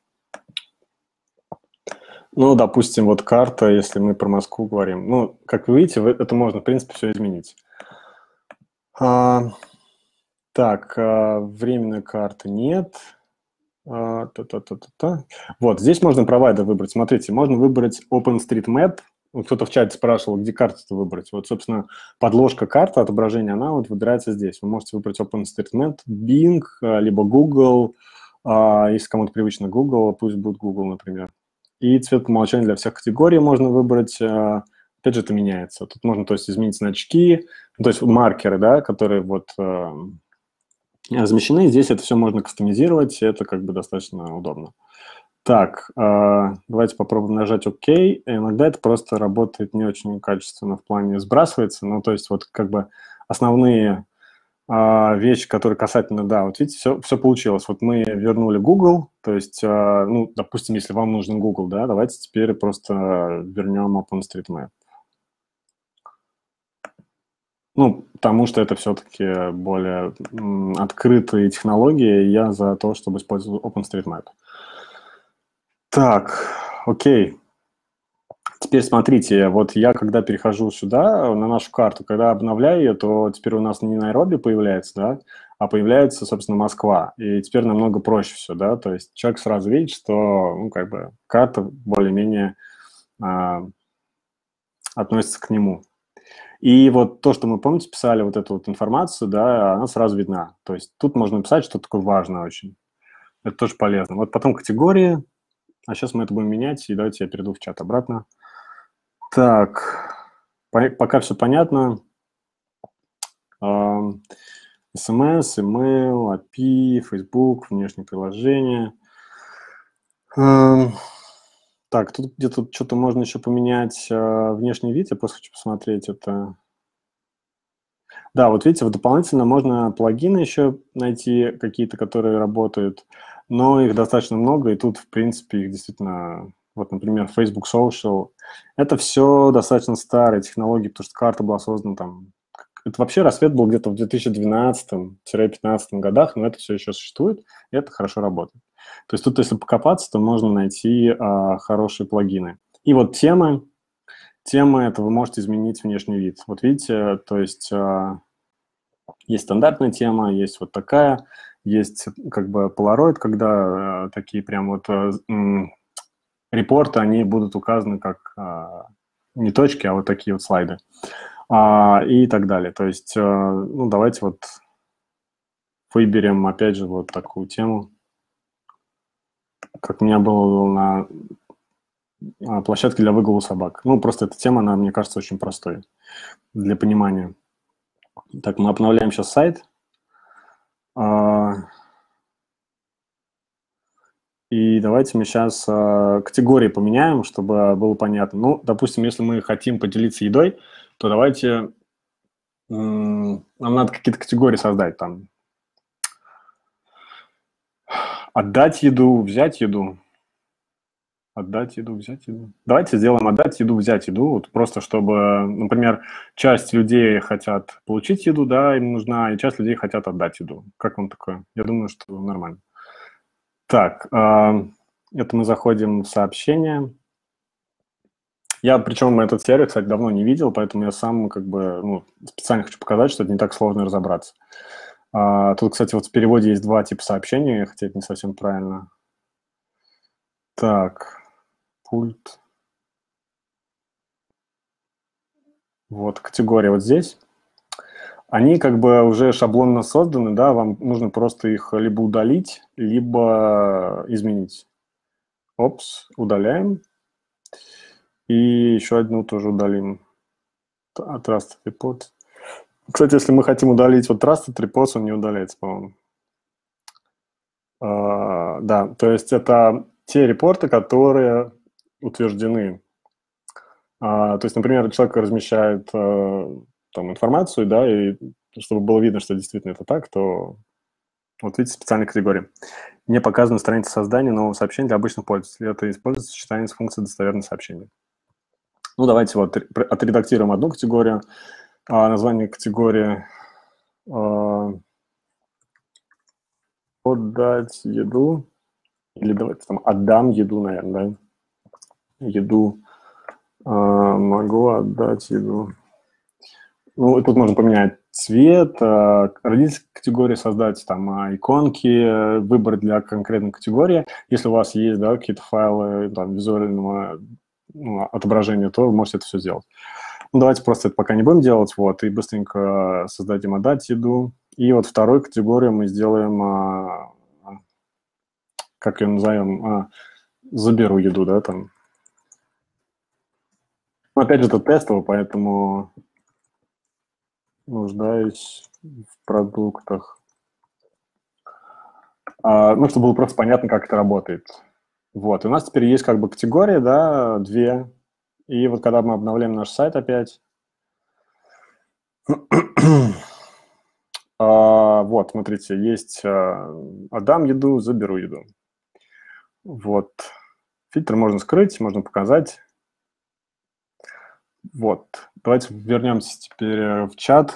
Ну, допустим, вот карта, если мы про Москву говорим. Ну, как вы видите, это можно, в принципе, все изменить. Так, временной карты нет. Вот, здесь можно провайдер выбрать. Смотрите, можно выбрать OpenStreetMap. Кто-то в чате спрашивал, где карту-то выбрать. Вот, собственно, подложка карты, отображение, она вот выбирается здесь. Вы можете выбрать OpenStreetMap, Bing, либо Google. Если кому-то привычно Google, пусть будет Google, например. И цвет по умолчанию для всех категорий можно выбрать. Опять же, это меняется. Тут можно, то есть, изменить значки, то есть маркеры, да, которые вот размещены. Здесь это все можно кастомизировать, и это как бы достаточно удобно. Так, давайте попробуем нажать ОК. Иногда это просто работает не очень качественно в плане сбрасывается. Ну, то есть вот как бы основные вещи, которые касательно, да, вот видите, все получилось. Вот мы вернули Google, то есть, ну, допустим, если вам нужен Google, да, давайте теперь просто вернем OpenStreetMap. Ну, потому что это все-таки более открытые технологии, и я за то, чтобы использовать OpenStreetMap. Так, окей. Теперь смотрите, вот я когда перехожу сюда, на нашу карту, когда обновляю ее, то теперь у нас не Найроби появляется, да, а появляется, собственно, Москва. И теперь намного проще все, да, то есть человек сразу видит, что, ну, как бы карта более-менее относится к нему. И вот то, что мы, помните, писали вот эту вот информацию, да, она сразу видна. То есть тут можно писать, что такое важное очень. Это тоже полезно. Вот потом категории, а сейчас мы это будем менять, и давайте я перейду в чат обратно. Так, пока все понятно. SMS, email, API, Facebook, внешние приложения. Так, тут где-то что-то можно еще поменять. Внешний вид, я просто хочу посмотреть это. Да, вот видите, вот дополнительно можно плагины еще найти, какие-то, которые работают, но их достаточно много, и тут, в принципе, их действительно, вот, например, Facebook Social, это все достаточно старые технологии, потому что карта была создана там, это вообще рассвет был где-то в 2012-2015 годах, но это все еще существует, и это хорошо работает. То есть тут, если покопаться, то можно найти хорошие плагины. И вот темы это вы можете изменить внешний вид. Вот видите, то есть есть стандартная тема, есть вот такая, есть как бы Polaroid, когда такие прям вот репорты, они будут указаны как не точки, а вот такие вот слайды и так далее. То есть, ну, давайте вот выберем, опять же, вот такую тему, как у меня было на площадке для выгула собак. Ну, просто эта тема, она, мне кажется, очень простой для понимания. Так, мы обновляем сейчас сайт. И давайте мы сейчас категории поменяем, чтобы было понятно. Ну, допустим, если мы хотим поделиться едой, то давайте нам надо какие-то категории создать. Там отдать еду, взять еду. Отдать еду, взять еду. Давайте сделаем отдать еду, взять еду. Вот просто чтобы, например, часть людей хотят получить еду, да, им нужна, и часть людей хотят отдать еду. Как вам такое? Я думаю, что нормально. Так, это мы заходим в сообщения. Я, причем, этот сервис, кстати, давно не видел, поэтому я сам как бы ну, специально хочу показать, что это не так сложно разобраться. Тут, кстати, вот в переводе есть два типа сообщений, хотя это не совсем правильно. Так, пульт. Вот, категория вот здесь. Они как бы уже шаблонно созданы, да, вам нужно просто их либо удалить, либо изменить. Опс, удаляем. И еще одну тоже удалим. Trusted Reports. Кстати, если мы хотим удалить вот Trusted Reports, он не удаляется, по-моему. Да, то есть это те репорты, которые утверждены. То есть, например, человек размещает там информацию, да, и чтобы было видно, что действительно это так, то вот видите, специальные категории. Не показана страница создания нового сообщения для обычных пользователей. Это используется сочетание с функцией достоверное сообщение. Ну, давайте вот отредактируем одну категорию. Название категории «Отдать еду». Или давайте там «Отдам еду», наверное, да? Еду. Могу отдать еду. Ну, тут можно поменять цвет, родительские категории создать, там, иконки, выбор для конкретной категории. Если у вас есть, да, какие-то файлы там, визуального отображения, то вы можете это все сделать. Ну, давайте просто это пока не будем делать, вот, и быстренько создадим «Отдать еду». И вот вторую категорию мы сделаем, как ее назовем, «Заберу еду», да, там. Но, опять же, это тестово, поэтому нуждаюсь в продуктах. Ну, чтобы было просто понятно, как это работает. Вот, и у нас теперь есть как бы категории, да, две. И вот когда мы обновляем наш сайт опять, вот, смотрите, есть «Отдам еду», «Заберу еду». Вот. Фильтр можно скрыть, можно показать. Вот. Давайте вернемся теперь в чат.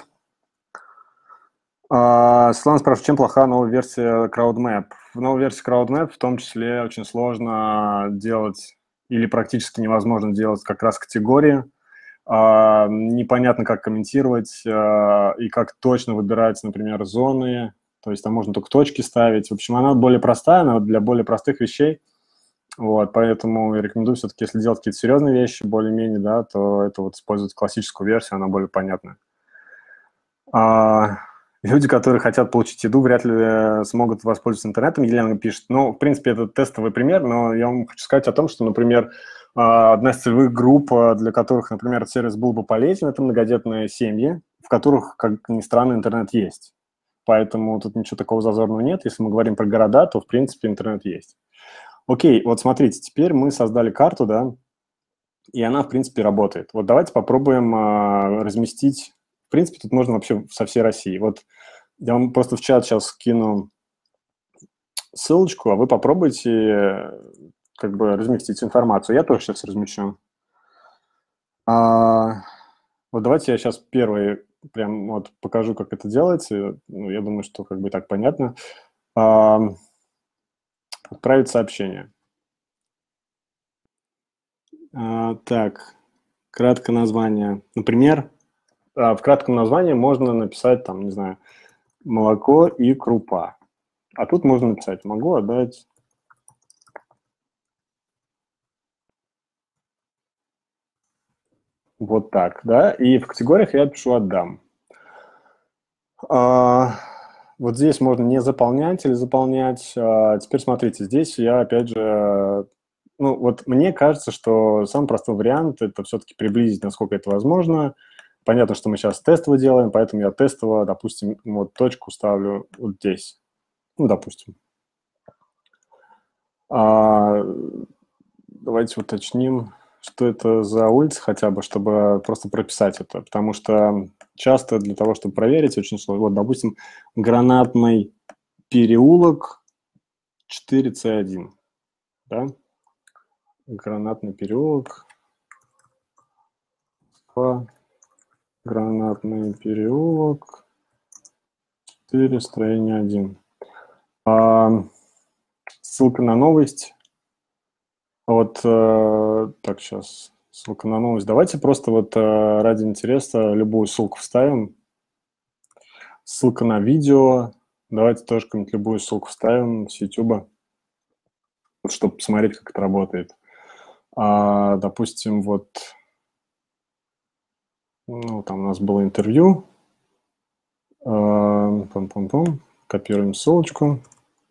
Светлана спрашивает, чем плоха новая версия CrowdMap? В новой версии CrowdMap в том числе очень сложно делать или практически невозможно делать как раз категории. Непонятно, как комментировать и как точно выбирать, например, зоны. То есть там можно только точки ставить. В общем, она более простая, она для более простых вещей. Вот, поэтому я рекомендую все-таки, если делать какие-то серьезные вещи, более-менее, да, то это вот использовать классическую версию, она более понятная. Люди, которые хотят получить еду, вряд ли смогут воспользоваться интернетом, Елена пишет. Ну, в принципе, это тестовый пример, но я вам хочу сказать о том, что, например, одна из целевых групп, для которых, например, этот сервис был бы полезен, это многодетные семьи, в которых, как ни странно, интернет есть. Поэтому тут ничего такого зазорного нет. Если мы говорим про города, то, в принципе, интернет есть. Окей, вот смотрите, теперь мы создали карту, да, и она, в принципе, работает. Вот давайте попробуем разместить. В принципе, тут можно вообще со всей России. Вот я вам просто в чат сейчас скину ссылочку, а вы попробуйте как бы разместить информацию. Я тоже сейчас размещу. Вот давайте я сейчас первый прям вот покажу, как это делается. Ну, я думаю, что как бы так понятно. Отправить сообщение. Так, краткое название. Например, в кратком названии можно написать, там, не знаю, молоко и крупа. А тут можно написать, могу отдать вот так, да, и в категориях я пишу «отдам». Вот здесь можно не заполнять или заполнять. Теперь смотрите, здесь я опять же, ну вот мне кажется, что самый простой вариант – это все-таки приблизить, насколько это возможно. Понятно, что мы сейчас тестово делаем, поэтому я тестово, допустим, вот точку ставлю вот здесь. Ну, допустим. Давайте уточним, что это за улица хотя бы, чтобы просто прописать это. Потому что часто для того, чтобы проверить, очень сложно. Вот, допустим, Гранатный переулок 4С1. Да? Гранатный переулок. Гранатный переулок 4, строение 1. Ссылка на новость. Вот, так, сейчас, ссылка на новость. Давайте просто вот ради интереса любую ссылку вставим. Ссылка на видео. Давайте тоже какую-нибудь любую ссылку вставим с YouTube. чтобы посмотреть, как это работает. Допустим, вот, ну, там у нас было интервью. Пум-пум-пум. Копируем ссылочку.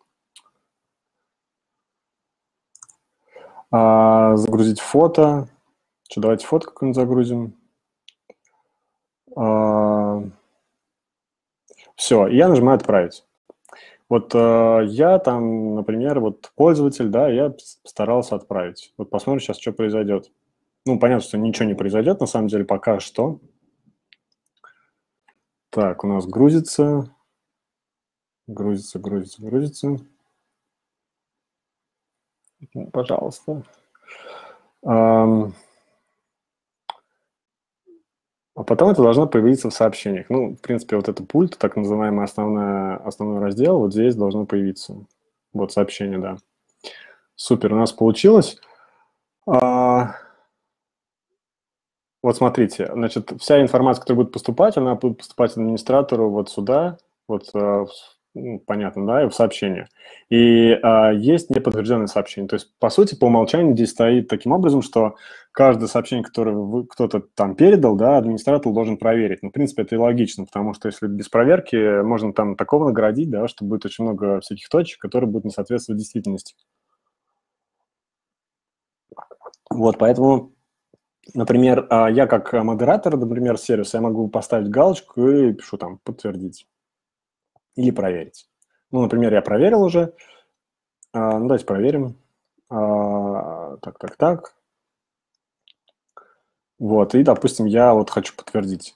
Загрузить фото. Что, давайте фото какое-нибудь загрузим. Все, я нажимаю «Отправить». Вот я там, например, вот пользователь, да, я старался отправить. Вот посмотрим сейчас, что произойдет. Ну, понятно, что ничего не произойдет, на самом деле, пока что. Так, у нас грузится. Грузится. Пожалуйста. А потом это должно появиться в сообщениях. Ну, в принципе, вот это пульт, так называемый основной раздел, вот здесь должно появиться. Вот сообщение, да. Супер, у нас получилось. Вот смотрите, значит, вся информация, которая будет поступать, она будет поступать администратору вот сюда, вот, ну, понятно, да, и в сообщение. И есть неподтвержденные сообщения. То есть, по сути, по умолчанию здесь стоит таким образом, что каждое сообщение, которое кто-то там передал, да, администратор должен проверить. Ну, в принципе, это и логично, потому что если без проверки можно там такого наградить, да, что будет очень много всяких точек, которые будут не соответствовать действительности. Вот, поэтому, например, я как модератор, например, сервиса, я могу поставить галочку и пишу там «подтвердить» или «проверить». Ну, например, я проверил уже. Ну, давайте проверим. Так. Вот, и, допустим, я вот хочу подтвердить.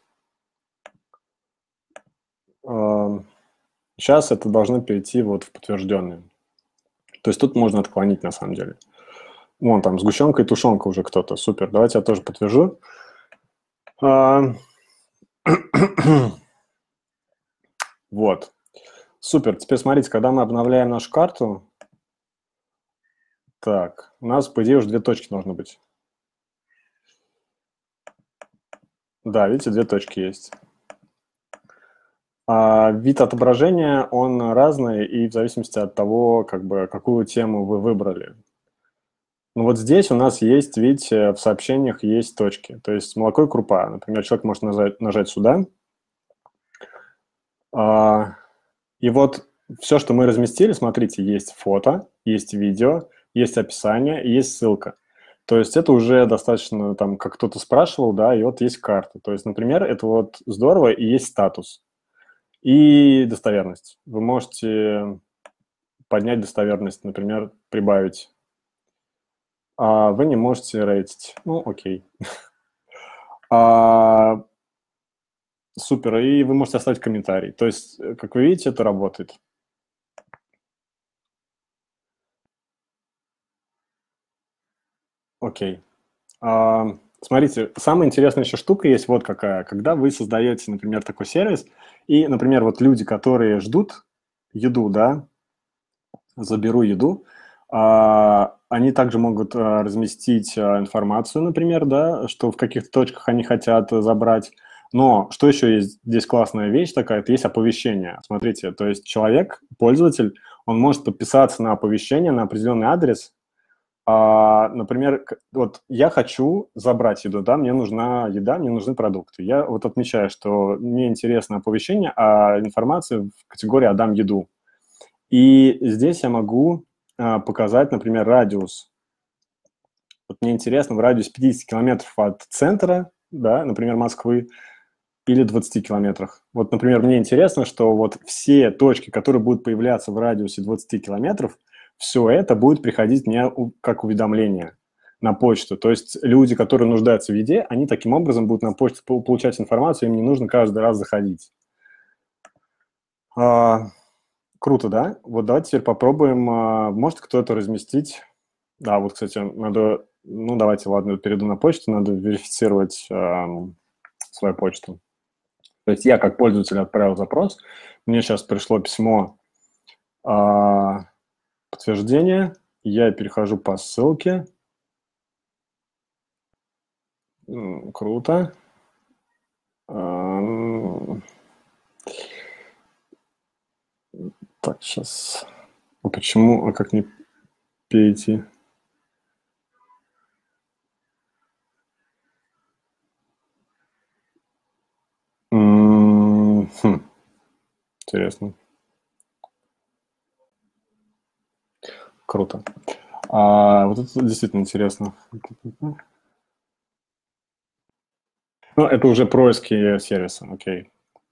Сейчас это должно перейти вот в подтвержденные. То есть тут можно отклонить на самом деле. Вон там сгущенка и тушенка уже кто-то. Супер, давайте я тоже подтвержу. Вот. Супер. Теперь смотрите, когда мы обновляем нашу карту, так, у нас, по идее, уже 2 точки должны быть. Да, видите, 2 точки есть. Вид отображения, он разный, и в зависимости от того, как бы, какую тему вы выбрали. Ну вот здесь у нас есть, видите, в сообщениях есть точки. То есть молоко и крупа. Например, человек может нажать сюда. И вот все, что мы разместили, смотрите, есть фото, есть видео, есть описание и есть ссылка. То есть это уже достаточно, там, как кто-то спрашивал, да, и вот есть карта. То есть, например, это вот здорово, и есть статус. И достоверность. Вы можете поднять достоверность, например, прибавить. А вы не можете рейтить. Ну, окей. Супер. И вы можете оставить комментарий. То есть, как вы видите, это работает. Окей. Смотрите, самая интересная еще штука есть вот какая. Когда вы создаете, например, такой сервис, и, например, вот люди, которые ждут еду, да, заберу еду, они также могут разместить информацию, например, да, что в каких-то точках они хотят забрать. Но что еще есть здесь классная вещь такая, это есть оповещение. Смотрите, то есть человек, пользователь, он может подписаться на оповещение на определенный адрес. Например, вот я хочу забрать еду, да, мне нужна еда, мне нужны продукты. Я вот отмечаю, что мне интересно оповещение, а информация в категории «Отдам еду». И здесь я могу показать, например, радиус. Вот мне интересно, в радиусе 50 километров от центра, да, например, Москвы, или 20 километрах. Вот, например, мне интересно, что вот все точки, которые будут появляться в радиусе 20 километров, все это будет приходить мне как уведомление на почту. То есть люди, которые нуждаются в еде, они таким образом будут на почту получать информацию, им не нужно каждый раз заходить. Круто, да? Вот давайте теперь попробуем, может кто-то разместить. Да, вот, кстати, надо, ну, давайте, ладно, перейду на почту, надо верифицировать свою почту. То есть я как пользователь отправил запрос, мне сейчас пришло письмо подтверждения, я перехожу по ссылке. Круто. Так, сейчас. Почему? Как не... перейти. Интересно. Круто. Вот это действительно интересно. Ну, это уже происки сервиса, окей.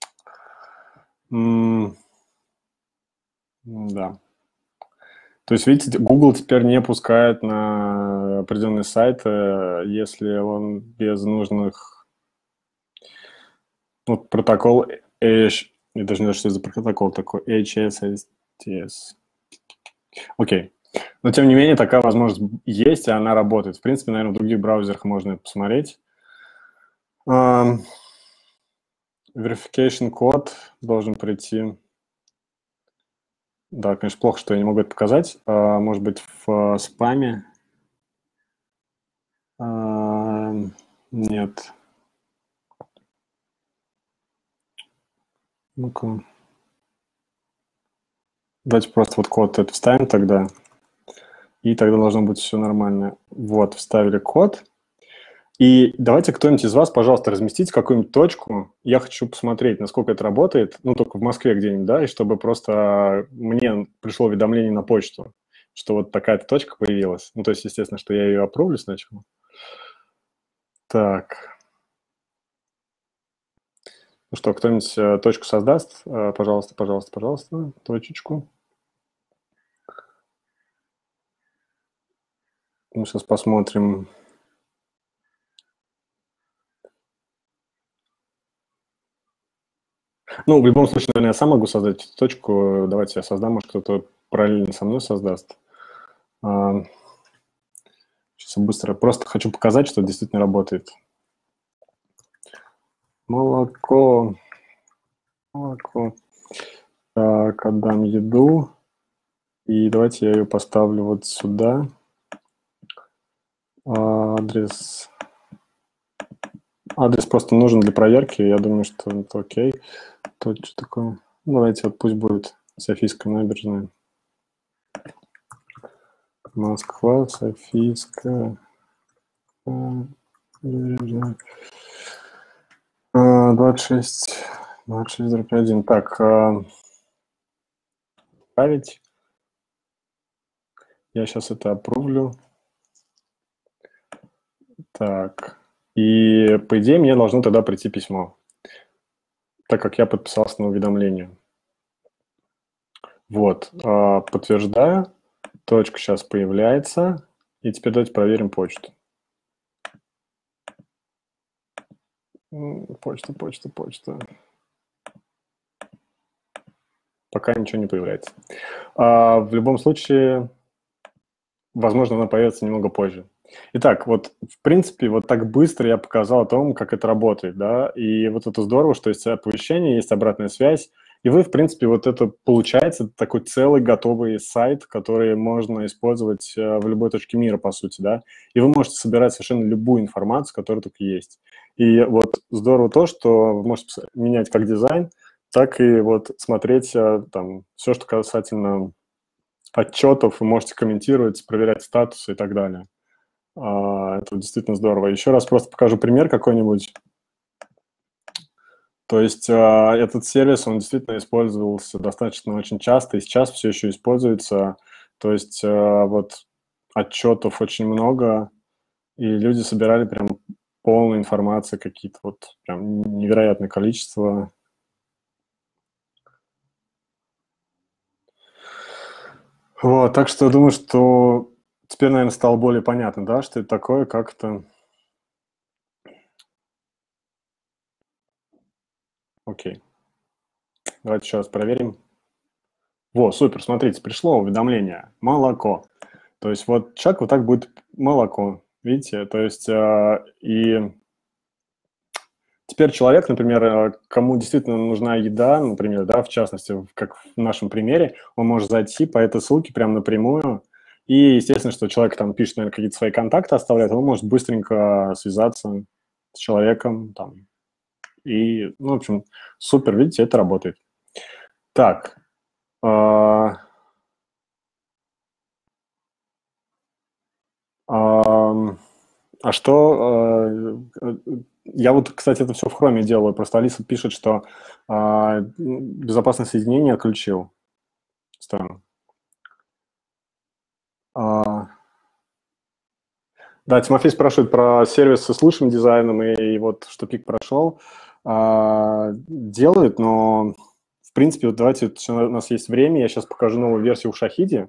Да. То есть, видите, Google теперь не пускает на определенный сайт, если он без нужных... Вот протокол H... Я даже не знаю, что это за протокол такой. HSSTS. Окей. Но, тем не менее, такая возможность есть, и она работает. В принципе, наверное, в других браузерах можно это посмотреть. Verification код должен прийти. Да, конечно, плохо, что я не могу это показать. Может быть, в спаме. Нет. Ну-ка. Давайте просто вот код это вставим тогда. И тогда должно быть все нормально. Вот, вставили код. И давайте кто-нибудь из вас, пожалуйста, разместите какую-нибудь точку. Я хочу посмотреть, насколько это работает. Ну, только в Москве где-нибудь, да, и чтобы просто мне пришло уведомление на почту, что вот такая-то точка появилась. Ну, то есть, естественно, что я ее опровлю сначала. Так. Ну что, кто-нибудь точку создаст? Пожалуйста, пожалуйста, пожалуйста, точечку. Мы сейчас посмотрим. Ну, в любом случае, наверное, я сам могу создать эту точку. Давайте я создам, может, кто-то параллельно со мной создаст. Сейчас я быстро. Просто хочу показать, что это действительно работает. Молоко. Молоко. Так, отдам еду. И давайте я ее поставлю вот сюда. Адрес. Адрес просто нужен для проверки. Я думаю, что это окей. То, что такое? Ну, давайте вот пусть будет Софийская набережная. Москва, Софийская набережная. 26, 26/1. Так, отправить. Я сейчас это опровлю. Так. И, по идее, мне должно тогда прийти письмо, так как я подписался на уведомление. Вот. Подтверждаю. Точка сейчас появляется. И теперь давайте проверим почту. Почта, почта, почта. Пока ничего не появляется. В любом случае, возможно, она появится немного позже. Итак, вот, в принципе, вот так быстро я показал о том, как это работает, да, и вот это здорово, что есть оповещение, есть обратная связь, и вы, в принципе, вот это получается такой целый готовый сайт, который можно использовать в любой точке мира, по сути, да, и вы можете собирать совершенно любую информацию, которая только есть. И вот здорово то, что вы можете менять как дизайн, так и вот смотреть там все, что касательно отчетов, вы можете комментировать, проверять статусы и так далее. Это действительно здорово. Еще раз просто покажу пример какой-нибудь. То есть этот сервис, он действительно использовался достаточно очень часто, и сейчас все еще используется. То есть вот отчетов очень много, и люди собирали прям полную информацию, какие-то вот прям невероятное количество. Вот, так что я думаю, что теперь, наверное, стало более понятно, да, что это такое, как это... Окей. Давайте еще раз проверим. Во, супер, смотрите, пришло уведомление. Молоко. То есть вот человек вот так будет молоко. Видите? То есть и теперь человек, например, кому действительно нужна еда, например, да, в частности, как в нашем примере, он может зайти по этой ссылке прямо напрямую. И, естественно, что человек там пишет, наверное, какие-то свои контакты оставляет, он может быстренько связаться с человеком там. И, ну, в общем, супер, видите, это работает. Так, А, а что... Я вот, кстати, это все в Chrome делаю. Просто Алиса пишет, что безопасное соединение отключил. Странно. Да, Тимофей спрашивает про сервисы с лучшим дизайном, и вот что пик прошел. Делает, но в принципе, вот давайте, у нас есть время, я сейчас покажу новую версию в Шахиде,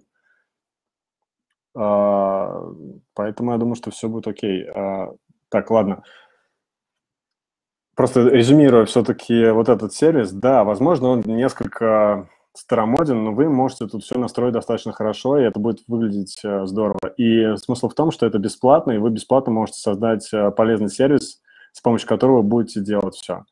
поэтому я думаю, что все будет окей. Так, ладно. Просто резюмируя все-таки вот этот сервис, да, возможно, он несколько старомоден, но вы можете тут все настроить достаточно хорошо, и это будет выглядеть здорово. И смысл в том, что это бесплатно, и вы бесплатно можете создать полезный сервис, с помощью которого вы будете делать все.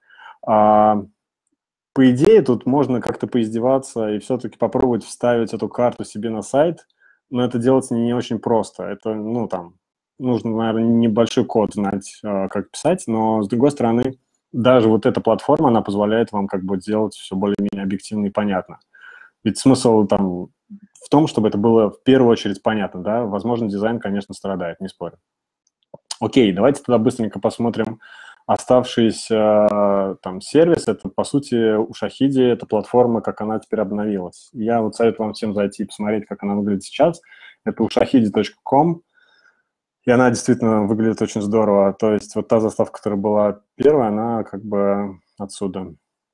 По идее, тут можно как-то поиздеваться и все-таки попробовать вставить эту карту себе на сайт, но это делать не очень просто. Это, ну, там, нужно, наверное, небольшой код знать, как писать, но, с другой стороны, даже вот эта платформа, она позволяет вам как бы делать все более-менее объективно и понятно. Ведь смысл там в том, чтобы это было в первую очередь понятно, да. Возможно, дизайн, конечно, страдает, не спорю. Окей, давайте тогда быстренько посмотрим оставшийся там сервис. Это, по сути, у Шахиди, это платформа, как она теперь обновилась. Я вот советую вам всем зайти и посмотреть, как она выглядит сейчас. Это ushahidi.com, и она действительно выглядит очень здорово. То есть вот та заставка, которая была первая, она как бы отсюда.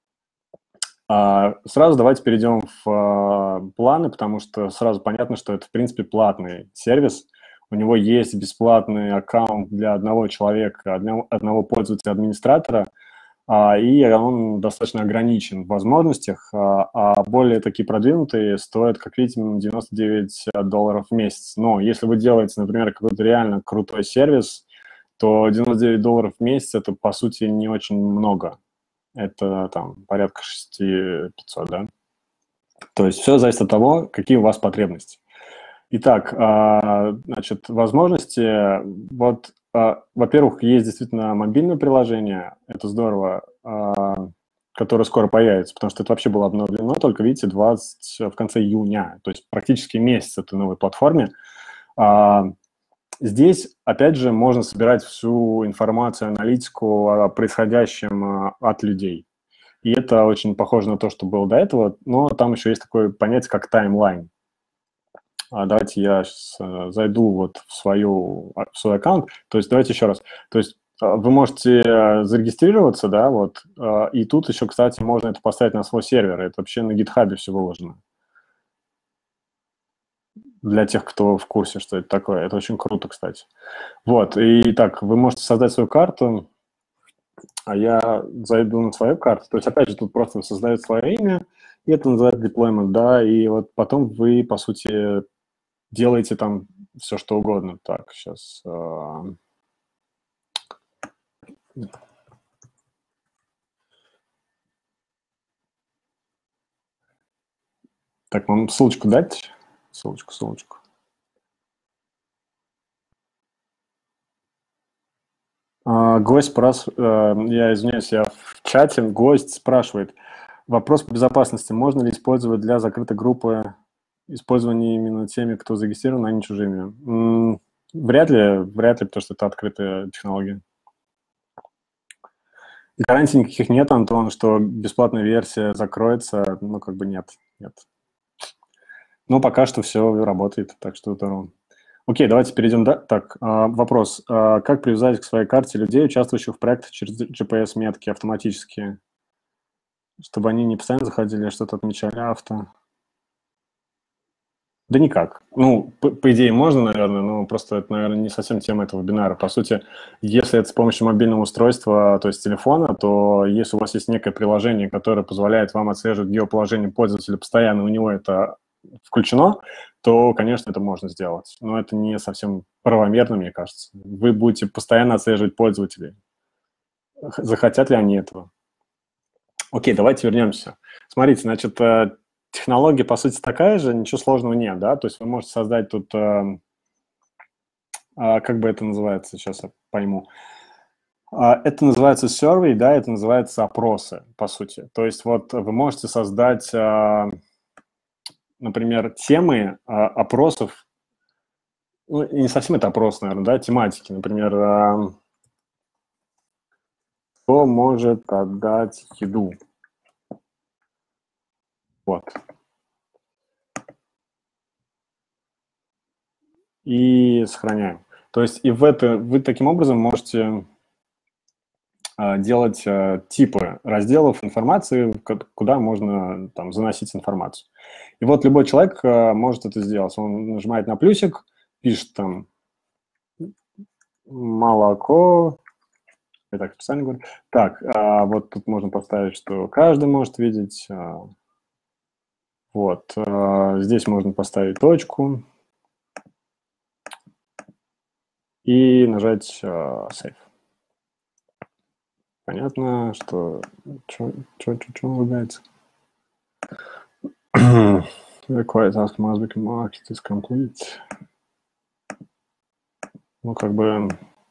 Сразу давайте перейдем в планы, потому что сразу понятно, что это, в принципе, платный сервис. У него есть бесплатный аккаунт для одного человека, одного пользователя-администратора, и он достаточно ограничен в возможностях, а более такие продвинутые стоят, как видите, $99 в месяц. Но если вы делаете, например, какой-то реально крутой сервис, то $99 в месяц – это, по сути, не очень много. Это там порядка 6500, да? То есть все зависит от того, какие у вас потребности. Итак, значит, возможности. Вот, во-первых, есть действительно мобильное приложение, это здорово, которое скоро появится, потому что это вообще было обновлено только, видите, в конце июня, то есть практически месяц этой новой платформе. Здесь, опять же, можно собирать всю информацию, аналитику о происходящем от людей. И это очень похоже на то, что было до этого, но там еще есть такое понятие, как таймлайн. Давайте я сейчас зайду вот в свой аккаунт. То есть давайте еще раз. То есть вы можете зарегистрироваться, да, вот, и тут еще, кстати, можно это поставить на свой сервер. Это вообще на GitHub все выложено. Для тех, кто в курсе, что это такое. Это очень круто, кстати. Вот, и так, вы можете создать свою карту, а я зайду на свою карту. То есть, опять же, тут просто создаете свое имя, и это называется deployment, да, и вот потом вы, по сути, делаете там все, что угодно. Так, сейчас... Так, вам ссылочку дать? Ссылочку. Гость я извиняюсь, я в чате, гость спрашивает, вопрос по безопасности. Можно ли использовать для закрытой группы использование именно теми, кто зарегистрирован, а не чужими? Вряд ли, потому что это открытая технология. Гарантий никаких нет, Антон, что бесплатная версия закроется, ну, как бы нет. Но пока что все работает, так что здорово. Окей, давайте перейдем. Так, вопрос. Как привязать к своей карте людей, участвующих в проектах через GPS-метки автоматически, чтобы они не постоянно заходили, что-то отмечали авто? Да никак. Ну, по идее, можно, наверное, но просто это, наверное, не совсем тема этого вебинара. По сути, если это с помощью мобильного устройства, то есть телефона, то если у вас есть некое приложение, которое позволяет вам отслеживать геоположение пользователя постоянно, у него это включено, то, конечно, это можно сделать. Но это не совсем правомерно, мне кажется. Вы будете постоянно отслеживать пользователей. Захотят ли они этого? Окей, давайте вернемся. Смотрите, значит, технология, по сути, такая же, ничего сложного нет, да? То есть вы можете создать тут, как бы это называется, сейчас я пойму. Это называется survey, да, это называется опросы, по сути. То есть вот вы можете создать, например, темы опросов Ну, и не совсем это опрос, наверное, да, тематики. Например, кто может отдать еду? Вот. И сохраняем. То есть и вы таким образом можете делать типы разделов информации, куда можно там заносить информацию. И вот любой человек может это сделать. Он нажимает на плюсик, пишет там молоко. Я так специально говорю. Так, вот тут можно поставить, что каждый может видеть. Вот. Здесь можно поставить точку и нажать Save. Понятно, что... Что лагается? Required task must be marked is complete. Ну, как бы...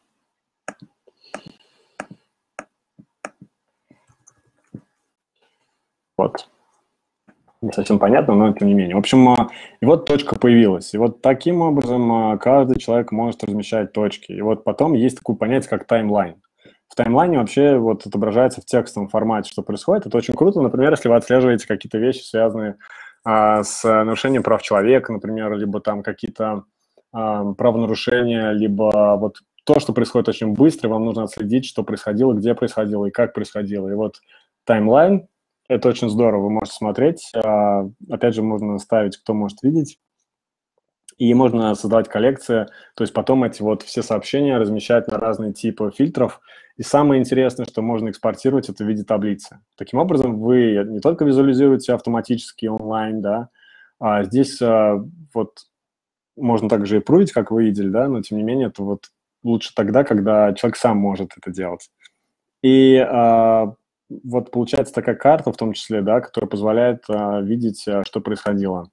Вот. Не совсем понятно, но тем не менее. В общем, и вот точка появилась. И вот таким образом каждый человек может размещать точки. И вот потом есть такое понятие, как таймлайн. В таймлайне вообще вот отображается в текстовом формате, что происходит. Это очень круто. Например, если вы отслеживаете какие-то вещи, связанные с нарушением прав человека, например, либо там какие-то правонарушения, либо вот то, что происходит очень быстро, вам нужно отследить, что происходило, где происходило и как происходило. И вот таймлайн — это очень здорово, вы можете смотреть. Опять же, можно ставить, кто может видеть. И можно создавать коллекции, то есть потом эти вот все сообщения размещать на разные типы фильтров. И самое интересное, что можно экспортировать это в виде таблицы. Таким образом, вы не только визуализируете автоматически онлайн, да, а здесь вот можно также и прувить, как вы видели, да, но тем не менее это вот лучше тогда, когда человек сам может это делать. И вот получается такая карта, в том числе, да, которая позволяет видеть, что происходило.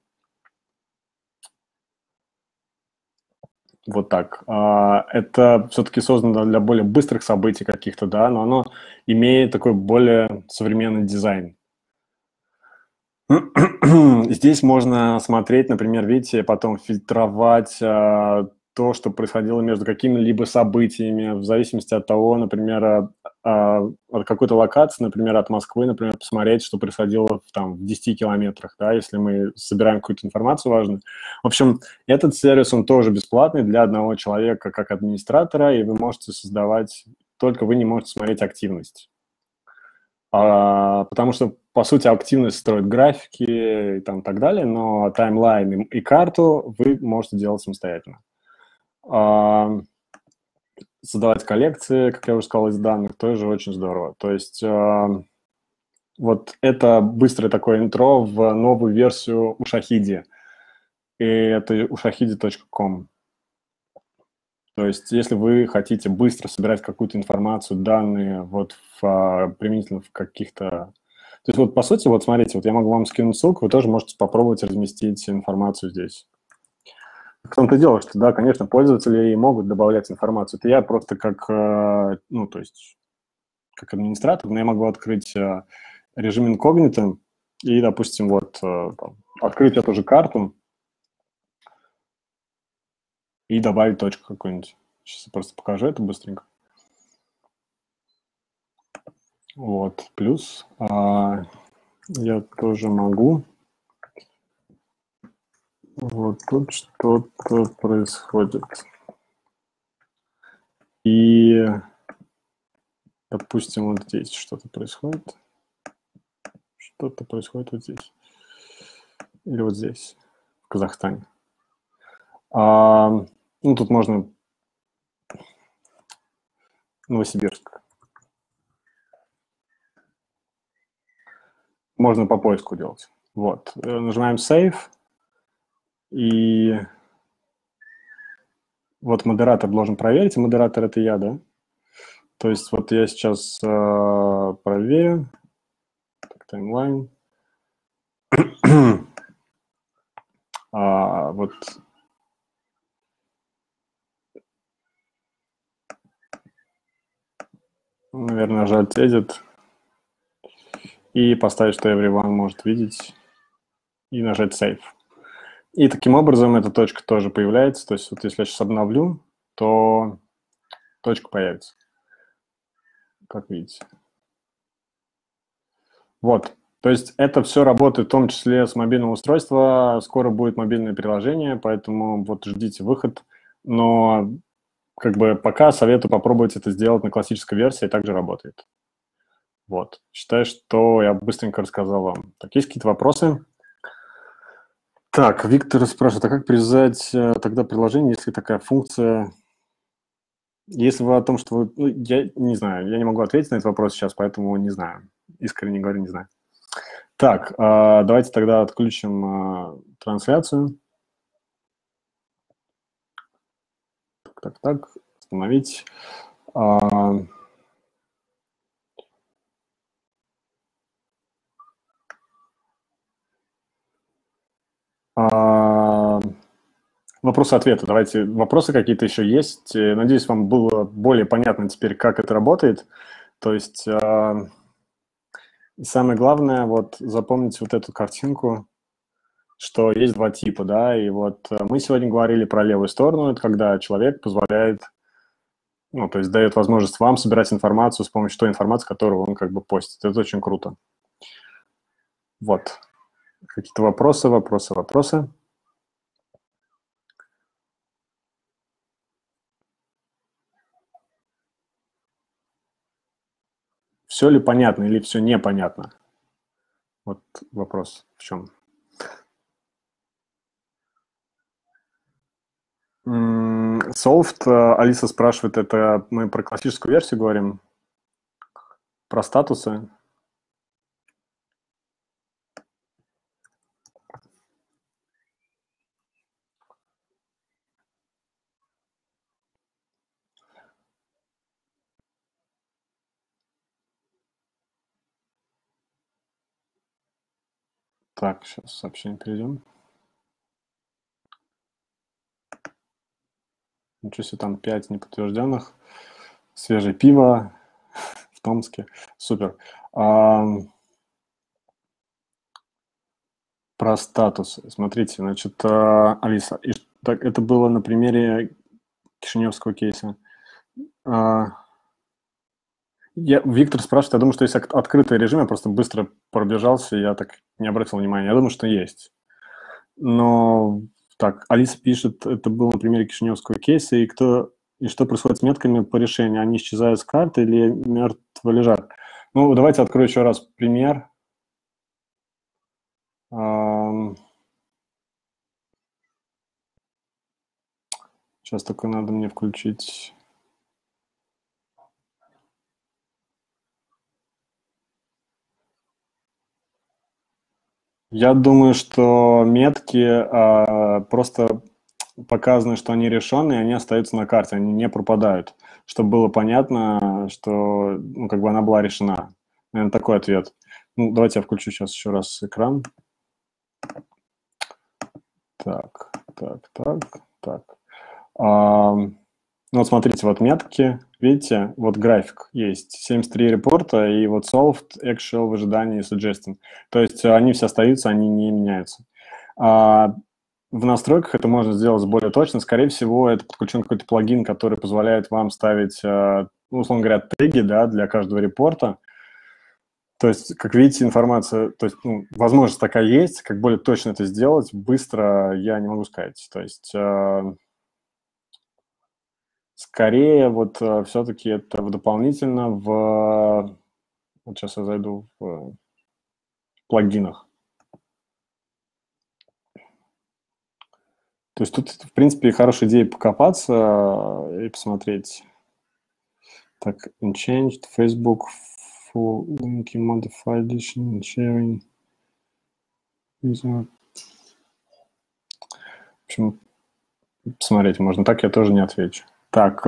Вот так. Это все-таки создано для более быстрых событий каких-то, да, но оно имеет такой более современный дизайн. Здесь можно смотреть, например, видите, потом фильтровать то, что происходило между какими-либо событиями, в зависимости от того, например, от какой-то локации, например, от Москвы, например, посмотреть, что происходило в 10 километрах, да, если мы собираем какую-то информацию важную. В общем, этот сервис, он тоже бесплатный для одного человека как администратора, и вы можете создавать, только вы не можете смотреть активность. Потому что, по сути, активность строит графики и так далее, но таймлайн и карту вы можете делать самостоятельно. Создавать коллекции, как я уже сказал, из данных, тоже очень здорово. То есть вот это быстрое такое интро в новую версию Ushahidi. И это ushahidi.com. То есть если вы хотите быстро собирать какую-то информацию, данные вот применительно в каких-то... То есть вот по сути, вот смотрите, вот я могу вам скинуть ссылку, вы тоже можете попробовать разместить информацию здесь. В том-то и дело, что да, конечно, пользователи могут добавлять информацию. Это я просто как, ну, то есть как администратор, но я могу открыть режим инкогнито и, допустим, вот открыть эту же карту и добавить точку какую-нибудь. Сейчас я просто покажу это быстренько. Вот, плюс я тоже могу. Вот тут что-то происходит. И, допустим, вот здесь что-то происходит. Что-то происходит вот здесь. Или вот здесь, в Казахстане. Ну, тут можно Новосибирск. Можно по поиску делать. Вот. Нажимаем Save. И вот модератор должен проверить. Модератор – это я, да? То есть вот я сейчас проверю. Так, таймлайн. Вот. Наверное, нажать Edit и поставить, что everyone может видеть, и нажать Save. И таким образом эта точка тоже появляется. То есть вот если я сейчас обновлю, то точка появится, как видите. Вот. То есть это все работает в том числе с мобильного устройства. Скоро будет мобильное приложение, поэтому вот ждите выход. Но как бы пока советую попробовать это сделать на классической версии, и также работает. Вот. Считаю, что я быстренько рассказал вам. Так, есть какие-то вопросы? Так, Виктор спрашивает, а как привязать тогда приложение, если такая функция? Если вы о том, что вы... Ну, я не знаю, я не могу ответить на этот вопрос сейчас, поэтому не знаю. Искренне говорю, не знаю. Так, давайте тогда отключим трансляцию. Так, остановить. Вопросы-ответы. Давайте, вопросы какие-то еще есть. Надеюсь, вам было более понятно теперь, как это работает. То есть самое главное, вот запомните вот эту картинку, что есть два типа, да, и вот мы сегодня говорили про левую сторону, это когда человек позволяет, ну, то есть дает возможность вам собирать информацию с помощью той информации, которую он как бы постит. Это очень круто. Вот. Какие-то вопросы? Все ли понятно или все непонятно? Вот вопрос в чем. Solved, Алиса спрашивает, это мы про классическую версию говорим, про статусы. Так, сейчас сообщение перейдем. Ничего себе, там 5 неподтвержденных. Свежее пиво в Томске. Супер. Про статусы. Смотрите, значит, Алиса, так, это было на примере кишиневского кейса. Виктор спрашивает, я думаю, что есть открытый режим, я просто быстро пробежался, я так не обратил внимания. Я думаю, что есть. Но так, Алиса пишет, это было на примере кишиневского кейса, и что происходит с метками по решению? Они исчезают с карты или мертво лежат? Ну, давайте открою еще раз пример. Сейчас только надо мне включить. Я думаю, что метки просто показаны, что они решенные, они остаются на карте, они не пропадают, чтобы было понятно, что ну, как бы она была решена. Наверное, такой ответ. Ну, давайте я включу сейчас еще раз экран. Так. Ну, вот смотрите, вот метки, видите, вот график есть, 73 репорта, и вот solved, actual в ожидании, suggesting. То есть они все остаются, они не меняются. В настройках это можно сделать более точно. Скорее всего, это подключен какой-то плагин, который позволяет вам ставить, ну, условно говоря, теги, да, для каждого репорта. То есть, как видите, информация, то есть, ну, возможность такая есть, как более точно это сделать, быстро я не могу сказать. То есть, скорее, вот все-таки это дополнительно вот сейчас я зайду в плагинах. То есть тут, в принципе, хорошая идея покопаться и посмотреть. Так, Unchanged, Facebook, full linking, modified edition, sharing. В общем, посмотреть можно. Так я тоже не отвечу. Так,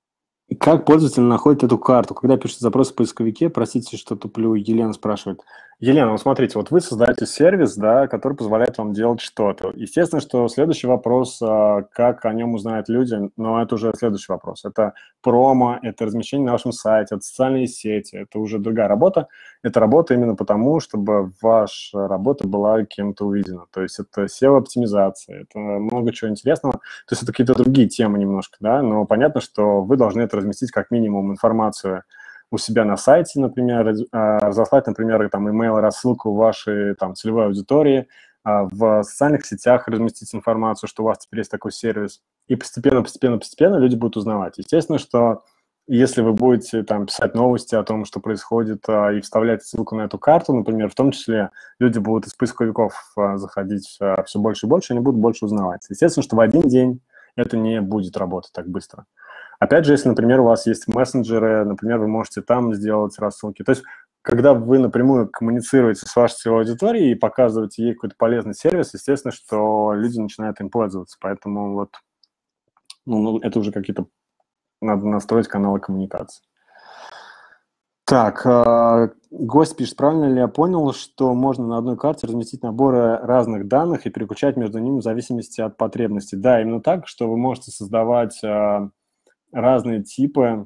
как пользователь находит эту карту? Когда пишет запрос в поисковике, простите, что туплю, Елена спрашивает, Елена, ну смотрите, вот вы создаете сервис, да, который позволяет вам делать что-то. Естественно, что следующий вопрос, как о нем узнают люди, но это уже следующий вопрос. Это промо, это размещение на вашем сайте, это социальные сети, это уже другая работа. Это работа именно потому, чтобы ваша работа была кем-то увидена. То есть это SEO-оптимизация, это много чего интересного. То есть это какие-то другие темы немножко, да, но понятно, что вы должны это разместить как минимум информацию у себя на сайте, например, разослать, например, там, email-рассылку вашей там, целевой аудитории, в социальных сетях разместить информацию, что у вас теперь есть такой сервис, и постепенно люди будут узнавать. Естественно, что если вы будете там писать новости о том, что происходит, и вставлять ссылку на эту карту, например, в том числе люди будут из поисковиков заходить все больше и больше, они будут больше узнавать. Естественно, что в один день это не будет работать так быстро. Опять же, если, например, у вас есть мессенджеры, например, вы можете там сделать рассылки. То есть, когда вы напрямую коммуницируете с вашей целевой аудиторией и показываете ей какой-то полезный сервис, естественно, что люди начинают им пользоваться. Поэтому вот это уже какие-то надо настроить каналы коммуникации. Так, гость пишет, правильно ли я понял, что можно на одной карте разместить наборы разных данных и переключать между ними в зависимости от потребностей? Да, именно так, что вы можете создавать разные типы.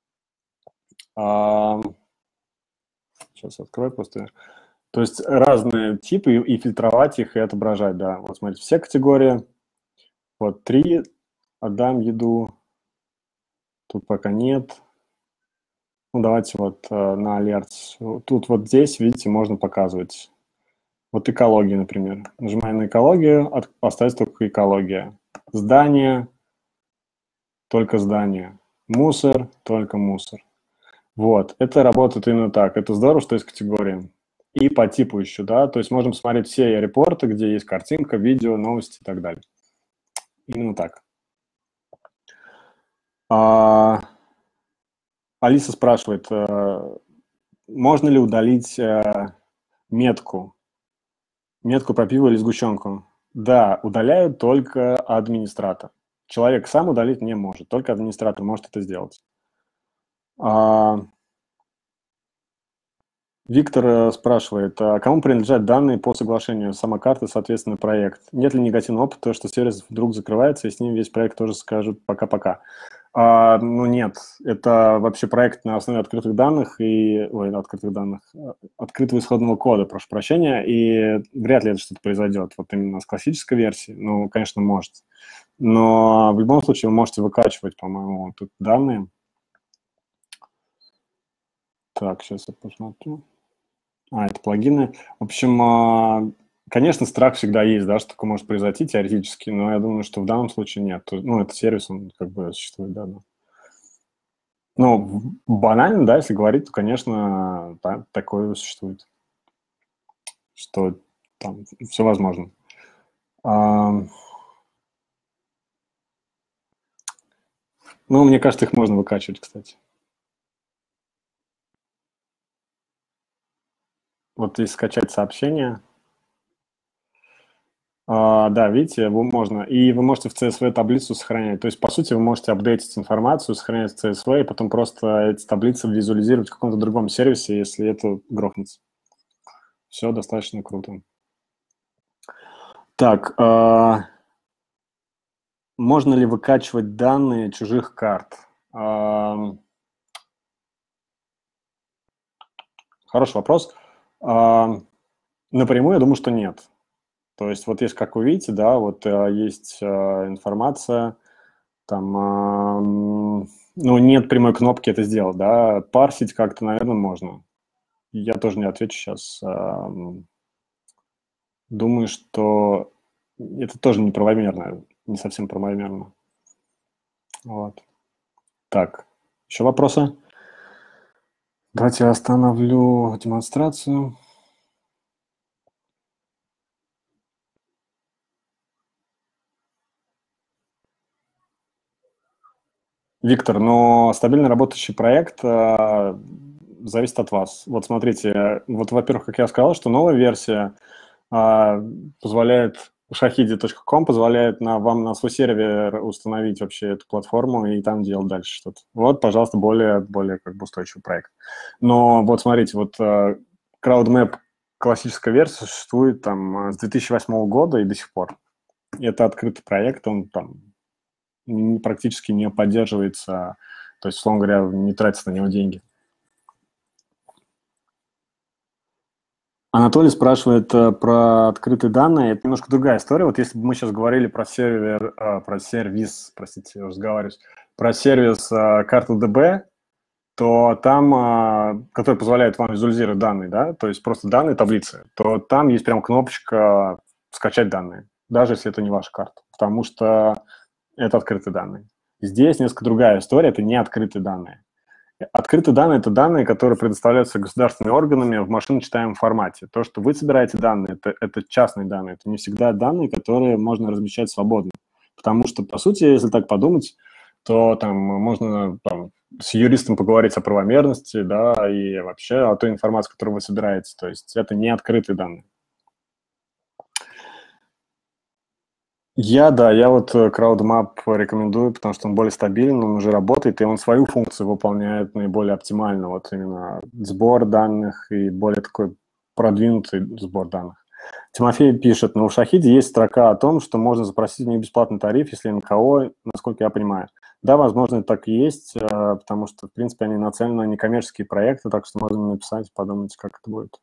Сейчас открою просто. То есть разные типы и фильтровать их и отображать, да. Вот смотрите, все категории. Вот 3, отдам еду. Тут пока нет. Ну, давайте вот на алерт. Тут вот здесь, видите, можно показывать. Вот экология, например. Нажимаем на экологию, остается только экология. Здание, только здание. Мусор, только мусор. Вот, это работает именно так. Это здорово, что есть категории. И по типу еще, да, то есть можем смотреть все репорты, где есть картинка, видео, новости и так далее. Именно так. Алиса спрашивает, можно ли удалить метку про пиво или сгущенку? Да, удаляют только администратор. Человек сам удалить не может, только администратор может это сделать. Виктор спрашивает, кому принадлежат данные по соглашению, сама карта, соответственно, проект? Нет ли негативного опыта, что сервис вдруг закрывается, и с ним весь проект тоже скажут пока-пока? Ну, нет. Это вообще проект на основе открытых данных открытого исходного кода, прошу прощения, и вряд ли это что-то произойдет. Вот именно с классической версии, ну, конечно, может. Но в любом случае вы можете выкачивать, по-моему, тут данные. Так, сейчас я посмотрю. Это плагины. В общем, конечно, страх всегда есть, да, что такое может произойти теоретически, но я думаю, что в данном случае нет. Ну, это сервис, он как бы существует, да. Ну, банально, да, если говорить, то, конечно, да, такое существует, что там все возможно. Ну, мне кажется, их можно выкачивать, кстати. Вот если скачать сообщение, да, видите, можно. И вы можете в CSV таблицу сохранять. То есть, по сути, вы можете апдейтить информацию, сохранять в CSV, и потом просто эти таблицы визуализировать в каком-то другом сервисе, если это грохнется. Все достаточно круто. Так, можно ли выкачивать данные чужих карт? Хороший вопрос. Напрямую, я думаю, что нет. То есть вот есть, как вы видите, да, вот есть информация, там, ну, нет прямой кнопки это сделать, да, парсить как-то, наверное, можно. Я тоже не отвечу сейчас. Думаю, что это тоже неправомерно, не совсем правомерно. Вот. Так, еще вопросы? Давайте я остановлю демонстрацию. Виктор, но стабильно работающий проект зависит от вас. Вот смотрите, вот, во-первых, как я сказал, что новая версия позволяет, shahidi.com позволяет вам на свой сервер установить вообще эту платформу и там делать дальше что-то. Вот, пожалуйста, более как бы устойчивый проект. Но вот смотрите, вот CrowdMap классическая версия существует там с 2008 года и до сих пор. И это открытый проект, он там практически не поддерживается, то есть, условно говоря, не тратятся на него деньги. Анатолий спрашивает про открытые данные. Это немножко другая история. Вот если бы мы сейчас говорили про сервис, простите, я разговариваюсь, про сервис CartoDB, то там, который позволяет вам визуализировать данные, да, то есть просто данные таблицы, то там есть прям кнопочка «Скачать данные», даже если это не ваша карта, потому что это открытые данные. Здесь несколько другая история, это не открытые данные. Открытые данные – это данные, которые предоставляются государственными органами в машиночитаемом формате. То, что вы собираете данные, это частные данные, это не всегда данные, которые можно размещать свободно. Потому что, по сути, если так подумать, то там можно там, с юристом поговорить о правомерности, да, и вообще о той информации, которую вы собираете. То есть это не открытые данные. Я вот CrowdMap рекомендую, потому что он более стабилен, он уже работает, и он свою функцию выполняет наиболее оптимально. Вот именно сбор данных и более такой продвинутый сбор данных. Тимофей пишет, на Ушахиде есть строка о том, что можно запросить у них бесплатный тариф, если НКО, насколько я понимаю. Да, возможно, это так и есть, потому что, в принципе, они нацелены на некоммерческие проекты, так что можно написать, подумать, как это будет.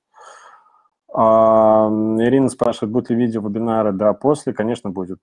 Ирина спрашивает, будут ли видео вебинары до после? Конечно, будет.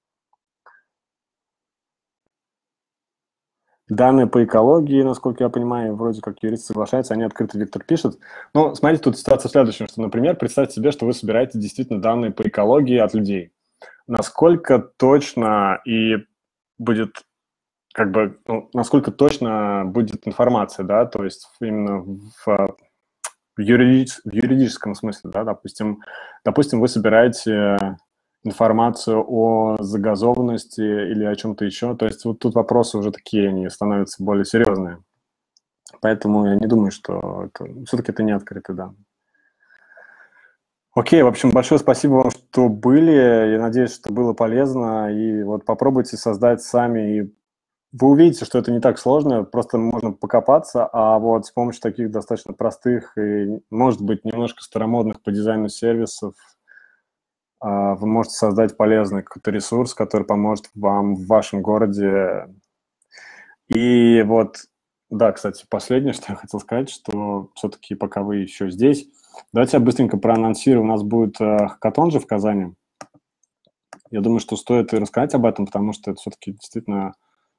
Данные по экологии, насколько я понимаю, вроде как юрист соглашается, они открыто, Виктор пишет. Но смотрите, тут ситуация в следующем, что, например, представьте себе, что вы собираете действительно данные по экологии от людей. Насколько точно и будет, как бы, ну, насколько точно будет информация, да, то есть именно в юридическом смысле, да, допустим, вы собираете информацию о загазованности или о чем-то еще, то есть вот тут вопросы уже такие, они становятся более серьезные. Поэтому я не думаю, что все-таки это не открытые данные. Окей, в общем, большое спасибо вам, что были. Я надеюсь, что было полезно. И вот попробуйте создать сами. И вы увидите, что это не так сложно, просто можно покопаться. А вот с помощью таких достаточно простых и, может быть, немножко старомодных по дизайну сервисов вы можете создать полезный какой-то ресурс, который поможет вам в вашем городе. И вот, да, кстати, последнее, что я хотел сказать, что все-таки пока вы еще здесь, давайте я быстренько проанонсирую. У нас будет хакатон же в Казани. Я думаю, что стоит и рассказать об этом, потому что это все-таки действительно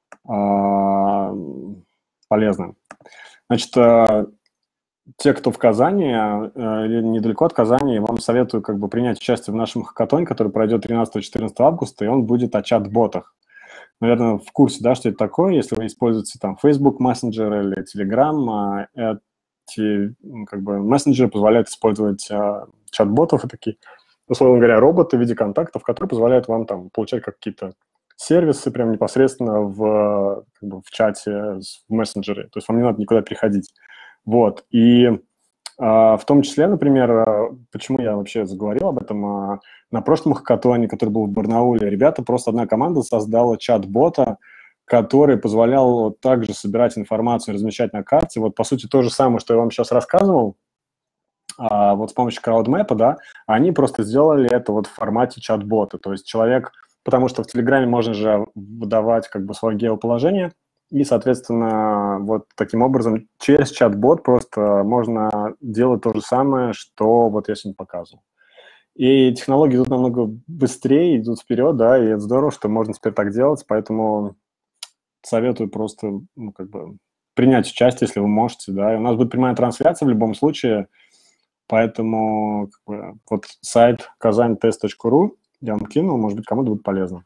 полезно. Значит, те, кто в Казани или недалеко от Казани, вам советую как бы принять участие в нашем хакатоне, который пройдет 13-14 августа, и он будет о чат-ботах. Наверное, в курсе, да, что это такое, если вы используете там Facebook Messenger или Telegram, эти как бы мессенджеры позволяют использовать чат-ботов и такие, условно говоря, роботы в виде контактов, которые позволяют вам там получать какие-то сервисы прям непосредственно как бы, в чате, в мессенджере. То есть вам не надо никуда переходить. Вот. И в том числе, например, почему я вообще заговорил об этом, на прошлом хакатоне, который был в Барнауле, ребята, просто одна команда создала чат-бота, который позволял также собирать информацию, размещать на карте. Вот, по сути, то же самое, что я вам сейчас рассказывал, вот с помощью CrowdMap, да, они просто сделали это вот в формате чат-бота. То есть человек, потому что в Телеграме можно же выдавать как бы свое геоположение, и, соответственно, вот таким образом через чат-бот просто можно делать то же самое, что вот я сегодня показывал. И технологии идут намного быстрее, идут вперед, да, и это здорово, что можно теперь так делать, поэтому советую просто, ну, как бы принять участие, если вы можете, да. И у нас будет прямая трансляция в любом случае, поэтому как бы, вот сайт kazantest.ru я вам кинул, может быть, кому-то будет полезно.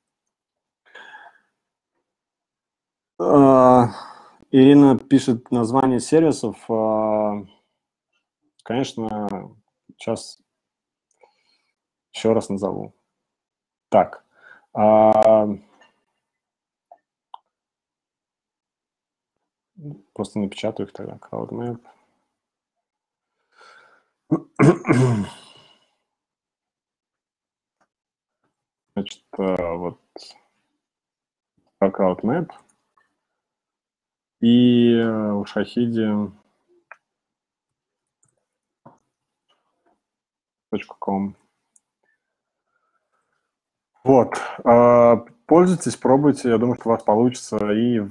Ирина пишет название сервисов. Конечно, сейчас еще раз назову. Так. Просто напечатаю их тогда. CrowdMap. Значит, вот CrowdMap. И у Шахиди .com. Вот. Пользуйтесь, пробуйте, я думаю, что у вас получится. И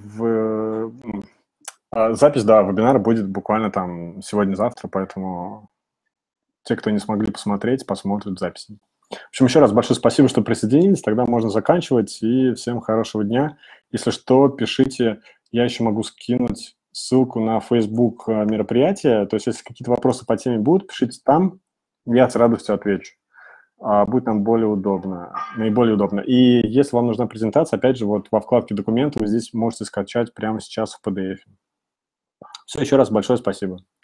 запись, да, вебинара будет буквально там сегодня-завтра, поэтому те, кто не смогли посмотреть, посмотрят записи. В общем, еще раз большое спасибо, что присоединились. Тогда можно заканчивать. И всем хорошего дня. Если что, пишите. Я еще могу скинуть ссылку на Facebook мероприятия. То есть, если какие-то вопросы по теме будут, пишите там. Я с радостью отвечу. Будет нам более удобно, наиболее удобно. И если вам нужна презентация, опять же, вот во вкладке «Документы» вы здесь можете скачать прямо сейчас в PDF. Все, еще раз большое спасибо.